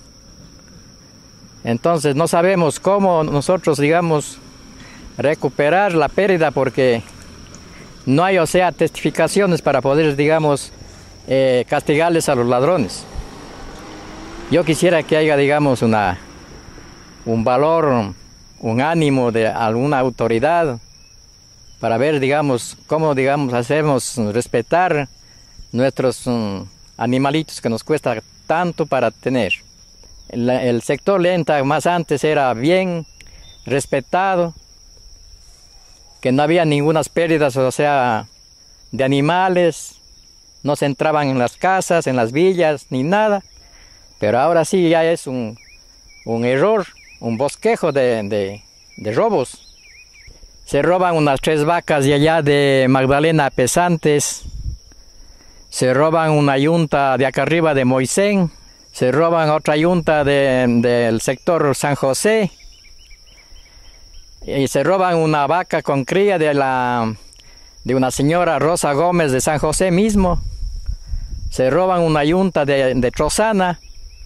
X: Entonces no sabemos cómo nosotros, digamos, recuperar la pérdida, porque no hay, o sea, testificaciones para poder, digamos, castigarles a los ladrones. Yo quisiera que haya, digamos, un valor, un ánimo de alguna autoridad para ver, digamos, cómo, digamos, hacemos respetar nuestros animalitos que nos cuesta tanto para tener. El sector Lenta más antes era bien respetado, que no había ninguna pérdidas, o sea, de animales, no se entraban en las casas, en las villas, ni nada. Pero ahora sí ya es un error, un bosquejo de robos. Se roban unas 3 vacas de allá de Magdalena Pesantes, se roban una yunta de acá arriba de Moisén, se roban otra yunta del sector San José, y se roban una vaca con cría de una señora Rosa Gómez de San José mismo, se roban una yunta de Trozana,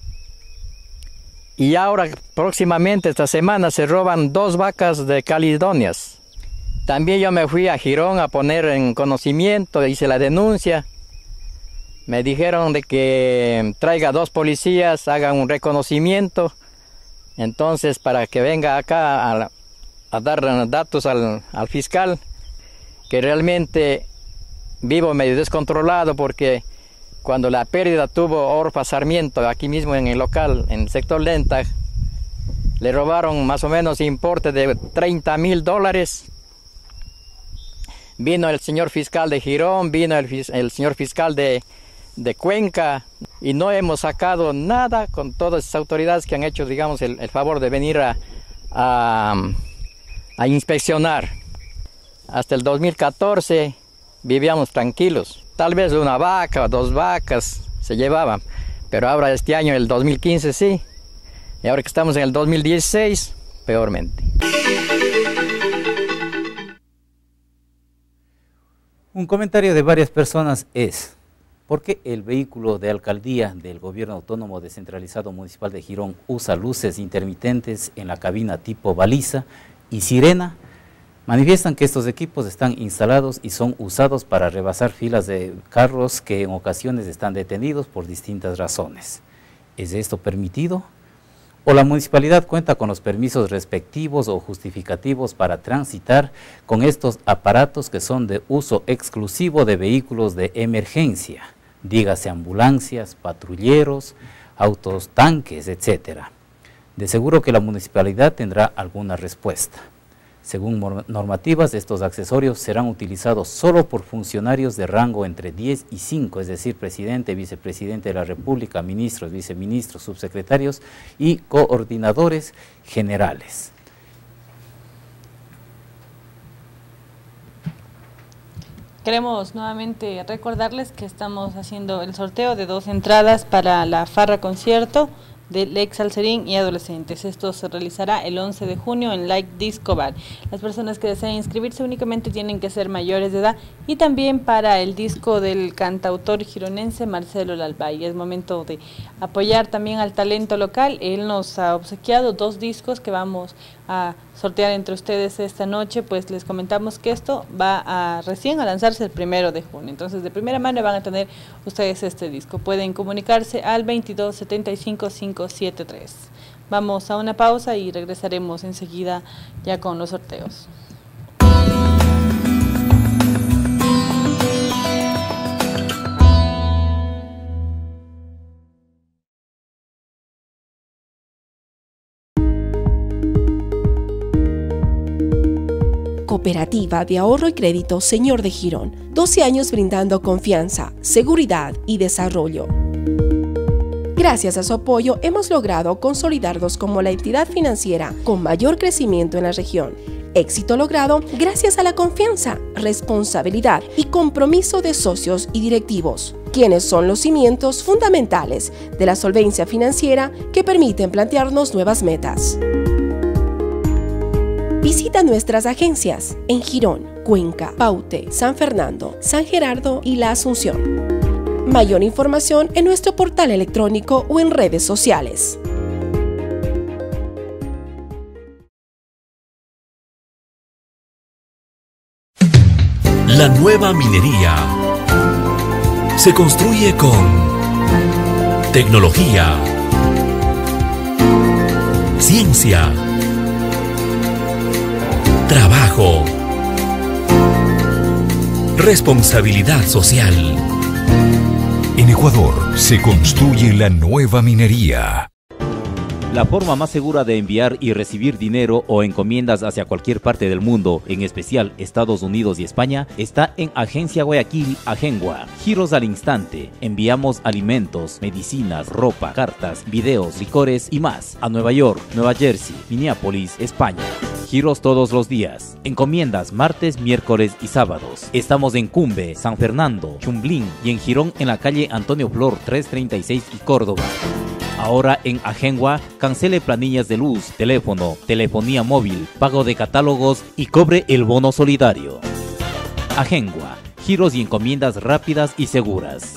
X: y ahora próximamente esta semana se roban 2 vacas de Calidonias. También yo me fui a Girón a poner en conocimiento, hice la denuncia. Me dijeron de que traiga 2 policías, hagan un reconocimiento. Entonces, para que venga acá a dar datos al fiscal, que realmente vivo medio descontrolado, porque cuando la pérdida tuvo Orfa Sarmiento, aquí mismo en el local, en el sector Lenta, le robaron más o menos importe de $30,000. Vino el señor fiscal de Girón, vino el señor fiscal de Cuenca, y no hemos sacado nada con todas esas autoridades que han hecho, digamos, el favor de venir a inspeccionar. Hasta el 2014 vivíamos tranquilos. Tal vez una vaca o 2 vacas se llevaban, pero ahora este año, el 2015, sí. Y ahora que estamos en el 2016, peormente.
B: Un comentario de varias personas es: ¿por qué el vehículo de alcaldía del Gobierno Autónomo Descentralizado Municipal de Girón usa luces intermitentes en la cabina tipo baliza y sirena? Manifiestan que estos equipos están instalados y son usados para rebasar filas de carros que en ocasiones están detenidos por distintas razones. ¿Es esto permitido? ¿O la municipalidad cuenta con los permisos respectivos o justificativos para transitar con estos aparatos que son de uso exclusivo de vehículos de emergencia? Dígase ambulancias, patrulleros, autos, tanques, etc. De seguro que la municipalidad tendrá alguna respuesta. Según normativas, estos accesorios serán utilizados solo por funcionarios de rango entre 10 y 5, es decir, presidente, vicepresidente de la República, ministros, viceministros, subsecretarios y coordinadores generales.
A: Queremos nuevamente recordarles que estamos haciendo el sorteo de 2 entradas para la farra concierto del ex Salserín y adolescentes. Esto se realizará el 11 de junio en Like Disco Bar. Las personas que deseen inscribirse únicamente tienen que ser mayores de edad, y también para el disco del cantautor gironense Marcelo Lalbay. Es momento de apoyar también al talento local. Él nos ha obsequiado 2 discos que vamos a sortear entre ustedes esta noche. Pues les comentamos que esto va recién a lanzarse el 1 de junio, entonces de primera mano van a tener ustedes este disco. Pueden comunicarse al 22 75 573. Vamos a una pausa y regresaremos enseguida ya con los sorteos.
Q: Cooperativa de Ahorro y Crédito Señor de Girón, 12 años brindando confianza, seguridad y desarrollo. Gracias a su apoyo hemos logrado consolidarnos como la entidad financiera con mayor crecimiento en la región. Éxito logrado gracias a la confianza, responsabilidad y compromiso de socios y directivos, quienes son los cimientos fundamentales de la solvencia financiera que permiten plantearnos nuevas metas. Visita nuestras agencias en Girón, Cuenca, Paute, San Fernando, San Gerardo y La Asunción. Mayor información en nuestro portal electrónico o en redes sociales.
O: La nueva minería se construye con tecnología, ciencia, trabajo, responsabilidad social. En
P: Ecuador se construye la nueva minería.
B: La forma más segura de enviar y recibir dinero o encomiendas hacia cualquier parte del mundo, en especial Estados Unidos y España, está en Agencia Guayaquil Agengua. Giros al instante. Enviamos alimentos, medicinas, ropa, cartas, videos, licores y más a Nueva York, Nueva Jersey, Minneapolis, España. Giros todos los días. Encomiendas martes, miércoles y sábados. Estamos en Cumbe, San Fernando, Chumblín y en Girón en la calle Antonio Flor 336 y Córdoba. Ahora en Agengua, cancele planillas de luz, teléfono, telefonía móvil, pago de catálogos y cobre el bono solidario. Agengua, giros y encomiendas rápidas y seguras.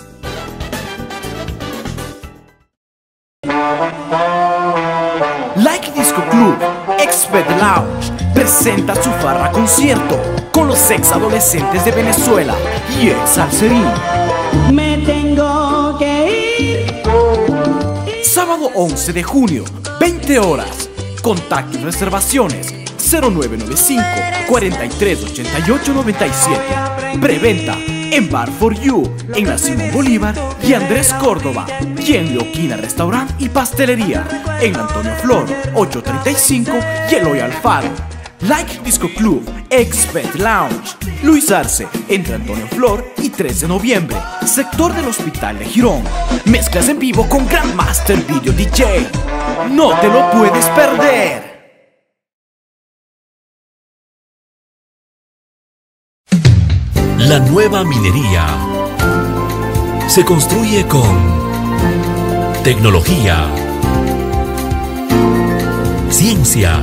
T: Like Disco Club, Expert Lounge, presenta su farra concierto con los ex adolescentes de Venezuela y ex salserín.
U: Me tengo que ir.
T: Sábado 11 de junio, 20 horas. Contacto y reservaciones 0995 4388 97. Preventa en Bar for You, en la Simón Bolívar y Andrés Córdoba. Y en Leoquina Restaurant y Pastelería, en Antonio Flor 835 y Eloy Alfaro. Like Disco Club, Expert Lounge, Luis Arce, entre Antonio Flor y 3 de noviembre, sector del Hospital de Girón. Mezclas en vivo con Grandmaster Video DJ. No te lo puedes perder.
O: La nueva minería se construye con tecnología, ciencia,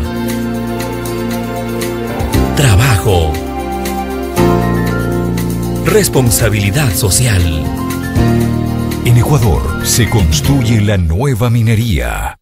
O: trabajo, responsabilidad social.
P: En Ecuador se construye la nueva minería.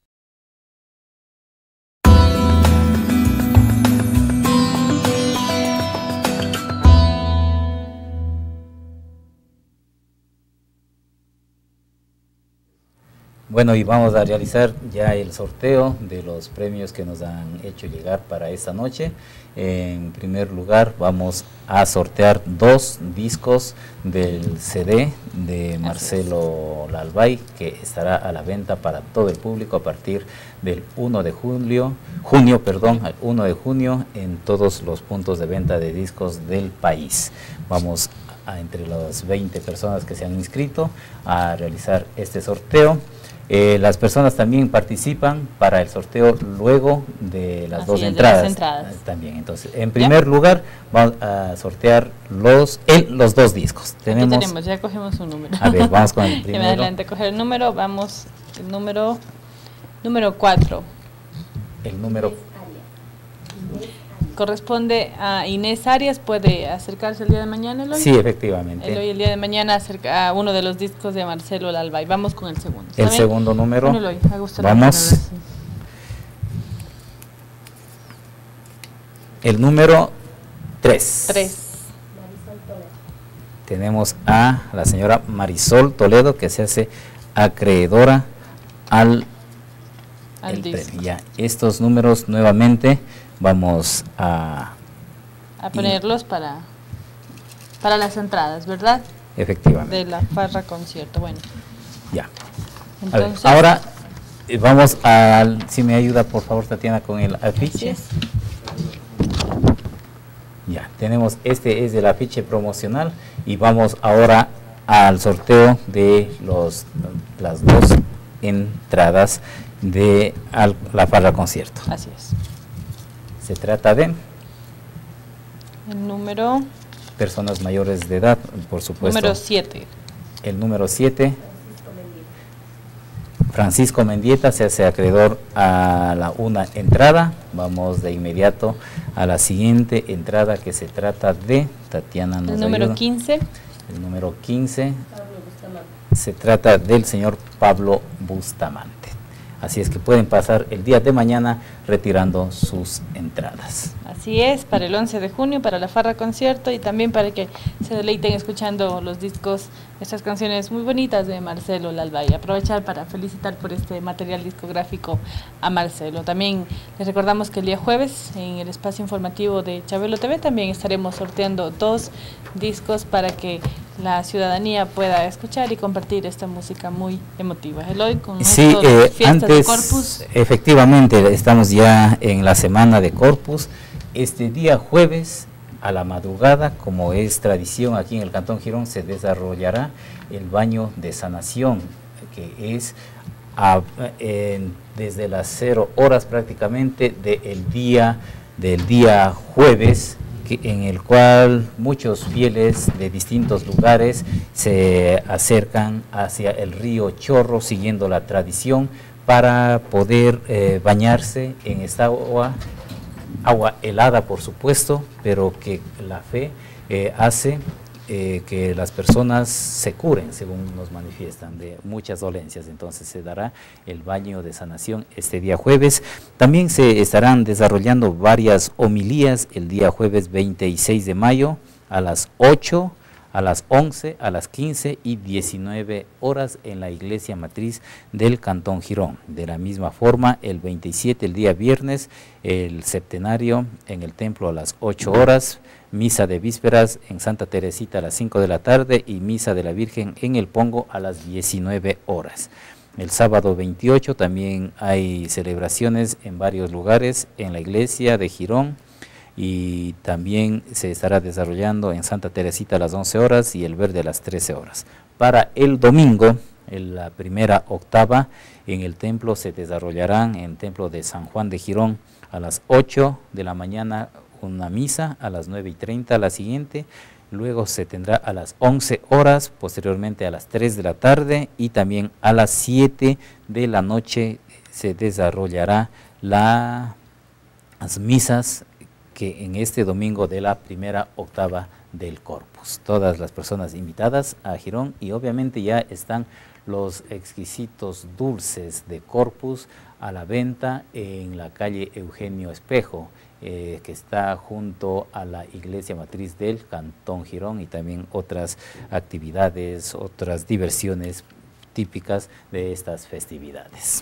B: Bueno, y vamos a realizar ya el sorteo de los premios que nos han hecho llegar para esta noche. En primer lugar, vamos a sortear 2 discos del CD de Marcelo Lalbay, que estará a la venta para todo el público a partir del 1 de junio, al 1 de junio en todos los puntos de venta de discos del país. Vamos entre las 20 personas que se han inscrito a realizar este sorteo. Las personas también participan para el sorteo luego de las dos entradas. También. Entonces, en primer lugar, vamos a sortear los 2 discos.
A: Tenemos, ya cogemos un número.
B: A ver, vamos con el primero.
A: Adelante, coger el número, vamos, el número 4.
B: El número
A: corresponde a Inés Arias. ¿Puede acercarse el día de mañana, Eloy?
B: Sí, efectivamente.
A: Eloy, el día de mañana acerca a uno de los discos de Marcelo Lalbay. Vamos con el segundo.
B: El segundo número.
A: Bueno, Eloy,
B: vamos. El número 3. Tenemos a la señora Marisol Toledo, que se hace acreedora al disco. Ya, estos números nuevamente vamos a
A: ponerlos para las entradas, ¿verdad?
B: Efectivamente.
A: De la farra concierto. Bueno.
B: Ya.
A: Entonces,
B: ahora vamos si me ayuda por favor Tatiana con el afiche. Ya, tenemos, este es el afiche promocional y vamos ahora al sorteo de las 2 entradas de la farra concierto.
A: Así es.
B: Se trata de
A: el número,
B: personas mayores de edad, por supuesto.
A: Número 7.
B: El número 7. Francisco Mendieta se hace acreedor a la 1 entrada. Vamos de inmediato a la siguiente entrada, que se trata de Tatiana.
A: El número 15.
B: El número 15 se trata del señor Pablo Bustamante. Así es que pueden pasar el día de mañana retirando sus entradas.
A: Así es, para el 11 de junio, para la farra concierto y también para que se deleiten escuchando los discos, estas canciones muy bonitas de Marcelo Lalbay. Aprovechar para felicitar por este material discográfico a Marcelo. También les recordamos que el día jueves en el espacio informativo de Chabelo TV también estaremos sorteando 2 discos para que la ciudadanía pueda escuchar y compartir esta música muy emotiva. Eloy, con
B: sí,
A: fiestas de Corpus.
B: Efectivamente, estamos ya en la semana de Corpus. Este día jueves a la madrugada, como es tradición aquí en el Cantón Girón, se desarrollará el baño de sanación, que es desde las 0 horas prácticamente del día jueves, en el cual muchos fieles de distintos lugares se acercan hacia el río Chorro siguiendo la tradición para poder bañarse en esta agua helada, por supuesto, pero que la fe hace que las personas se curen, según nos manifiestan, de muchas dolencias. Entonces se dará el baño de sanación este día jueves. También se estarán desarrollando varias homilías el día jueves 26 de mayo a las 8, a las 11, a las 15 y 19 horas en la iglesia matriz del Cantón Girón. De la misma forma, el 27, el día viernes, el septenario en el templo a las 8 horas, misa de vísperas en Santa Teresita a las 5 de la tarde y misa de la Virgen en el Pongo a las 19 horas. El sábado 28 también hay celebraciones en varios lugares en la iglesia de Girón, y también se estará desarrollando en Santa Teresita a las 11 horas y el Verde a las 13 horas. Para el domingo, en la primera octava, en el templo se desarrollarán en el templo de San Juan de Girón a las 8 de la mañana una misa, a las 9:30 la siguiente, luego se tendrá a las 11 horas, posteriormente a las 3 de la tarde y también a las 7 de la noche se desarrollará las misas que en este domingo de la primera octava del Corpus. Todas las personas invitadas a Girón, y obviamente ya están los exquisitos dulces de Corpus a la venta en la calle Eugenio Espejo, que está junto a la iglesia matriz del Cantón Girón, y también otras actividades, otras diversiones típicas de estas festividades.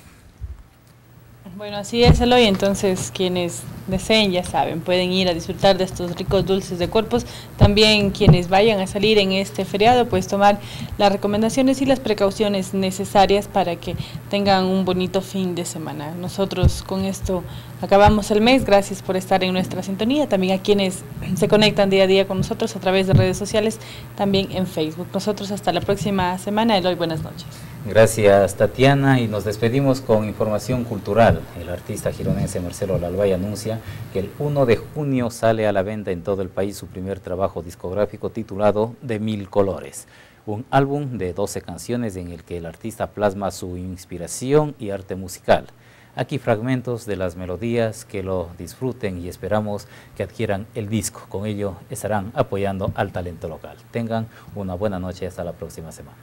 A: Bueno, así es, Eloy. Entonces quienes deseen, ya saben, pueden ir a disfrutar de estos ricos dulces de Corpus. También quienes vayan a salir en este feriado, pues tomar las recomendaciones y las precauciones necesarias para que tengan un bonito fin de semana. Nosotros con esto acabamos el mes. Gracias por estar en nuestra sintonía. También a quienes se conectan día a día con nosotros a través de redes sociales, también en Facebook. Nosotros hasta la próxima semana. Eloy, buenas noches.
B: Gracias, Tatiana, y nos despedimos con información cultural. El artista gironense Marcelo Lalvay anuncia que el 1 de junio sale a la venta en todo el país su primer trabajo discográfico titulado De Mil Colores, un álbum de 12 canciones en el que el artista plasma su inspiración y arte musical. Aquí fragmentos de las melodías, que lo disfruten y esperamos que adquieran el disco. Con ello estarán apoyando al talento local. Tengan una buena noche, hasta la próxima semana.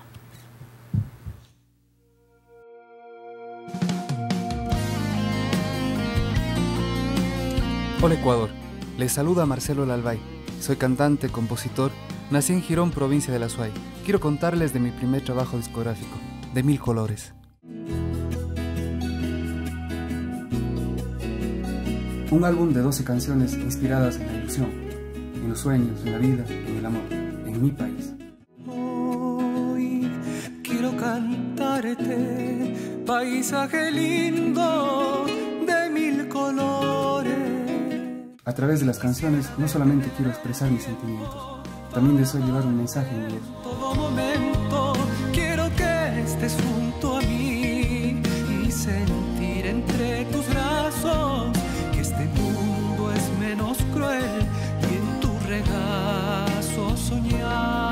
D: Hola Ecuador, les saluda Marcelo Lalvay. Soy cantante, compositor, nací en Girón, provincia de La Suay. Quiero contarles de mi primer trabajo discográfico, De Mil Colores. Un álbum de 12 canciones inspiradas en la ilusión, en los sueños, en la vida, en el amor, en mi país.
G: Hoy quiero cantarte, paisaje lindo de mil colores.
D: A través de las canciones no solamente quiero expresar mis sentimientos, también deseo llevar un mensaje en mi voz.
G: Todo momento quiero que estés junto a mí y sentir entre tus brazos que este mundo es menos cruel y en tu regazo soñar.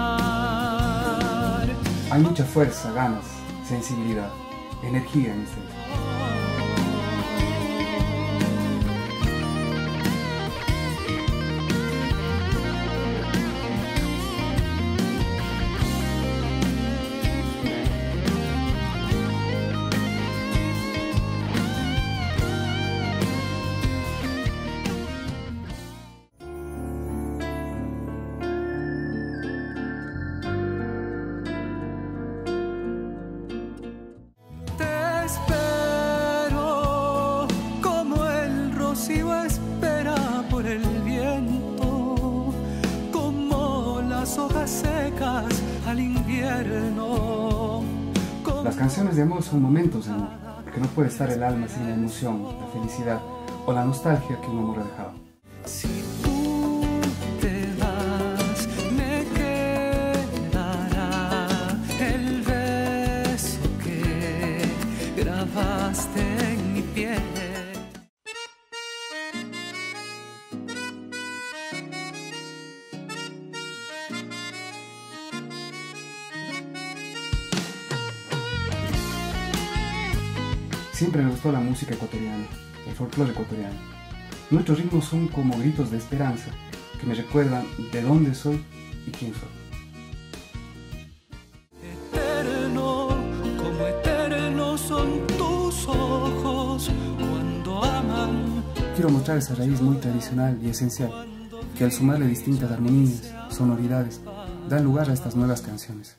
D: Hay mucha fuerza, ganas, sensibilidad, energía en este.
G: al invierno.
D: Las canciones de amor son momentos de amor, porque no puede estar el alma sin la emoción, la felicidad o la nostalgia que un amor ha dejado.
G: Si tú te vas, me quedará el beso que grabaste en mi piel.
D: Siempre me gustó la música ecuatoriana, el folclore ecuatoriano. Nuestros ritmos son como gritos de esperanza que me recuerdan de dónde soy y quién soy.
G: Eterno, como eternos son tus ojos cuando aman.
D: Quiero mostrar esa raíz muy tradicional y esencial, que al sumarle distintas armonías, sonoridades, dan lugar a estas nuevas canciones.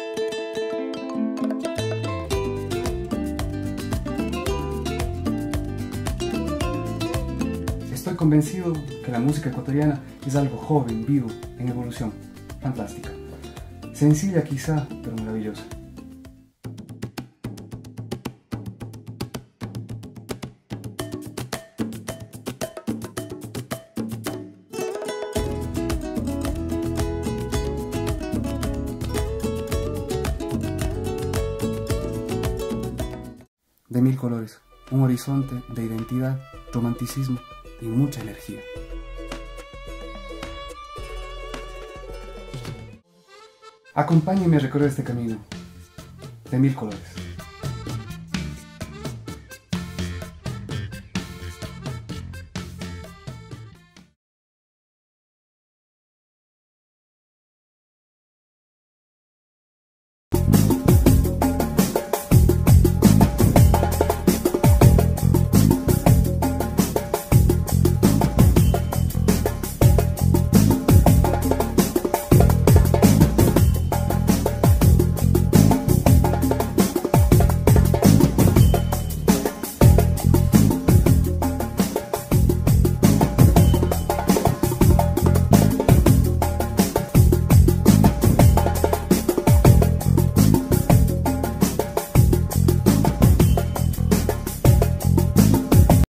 D: Estoy convencido que la música ecuatoriana es algo joven, vivo, en evolución, fantástica. Sencilla quizá, pero maravillosa. De mil colores, un horizonte de identidad, romanticismo y mucha energía. Acompáñenme a recorrer este camino de mil colores.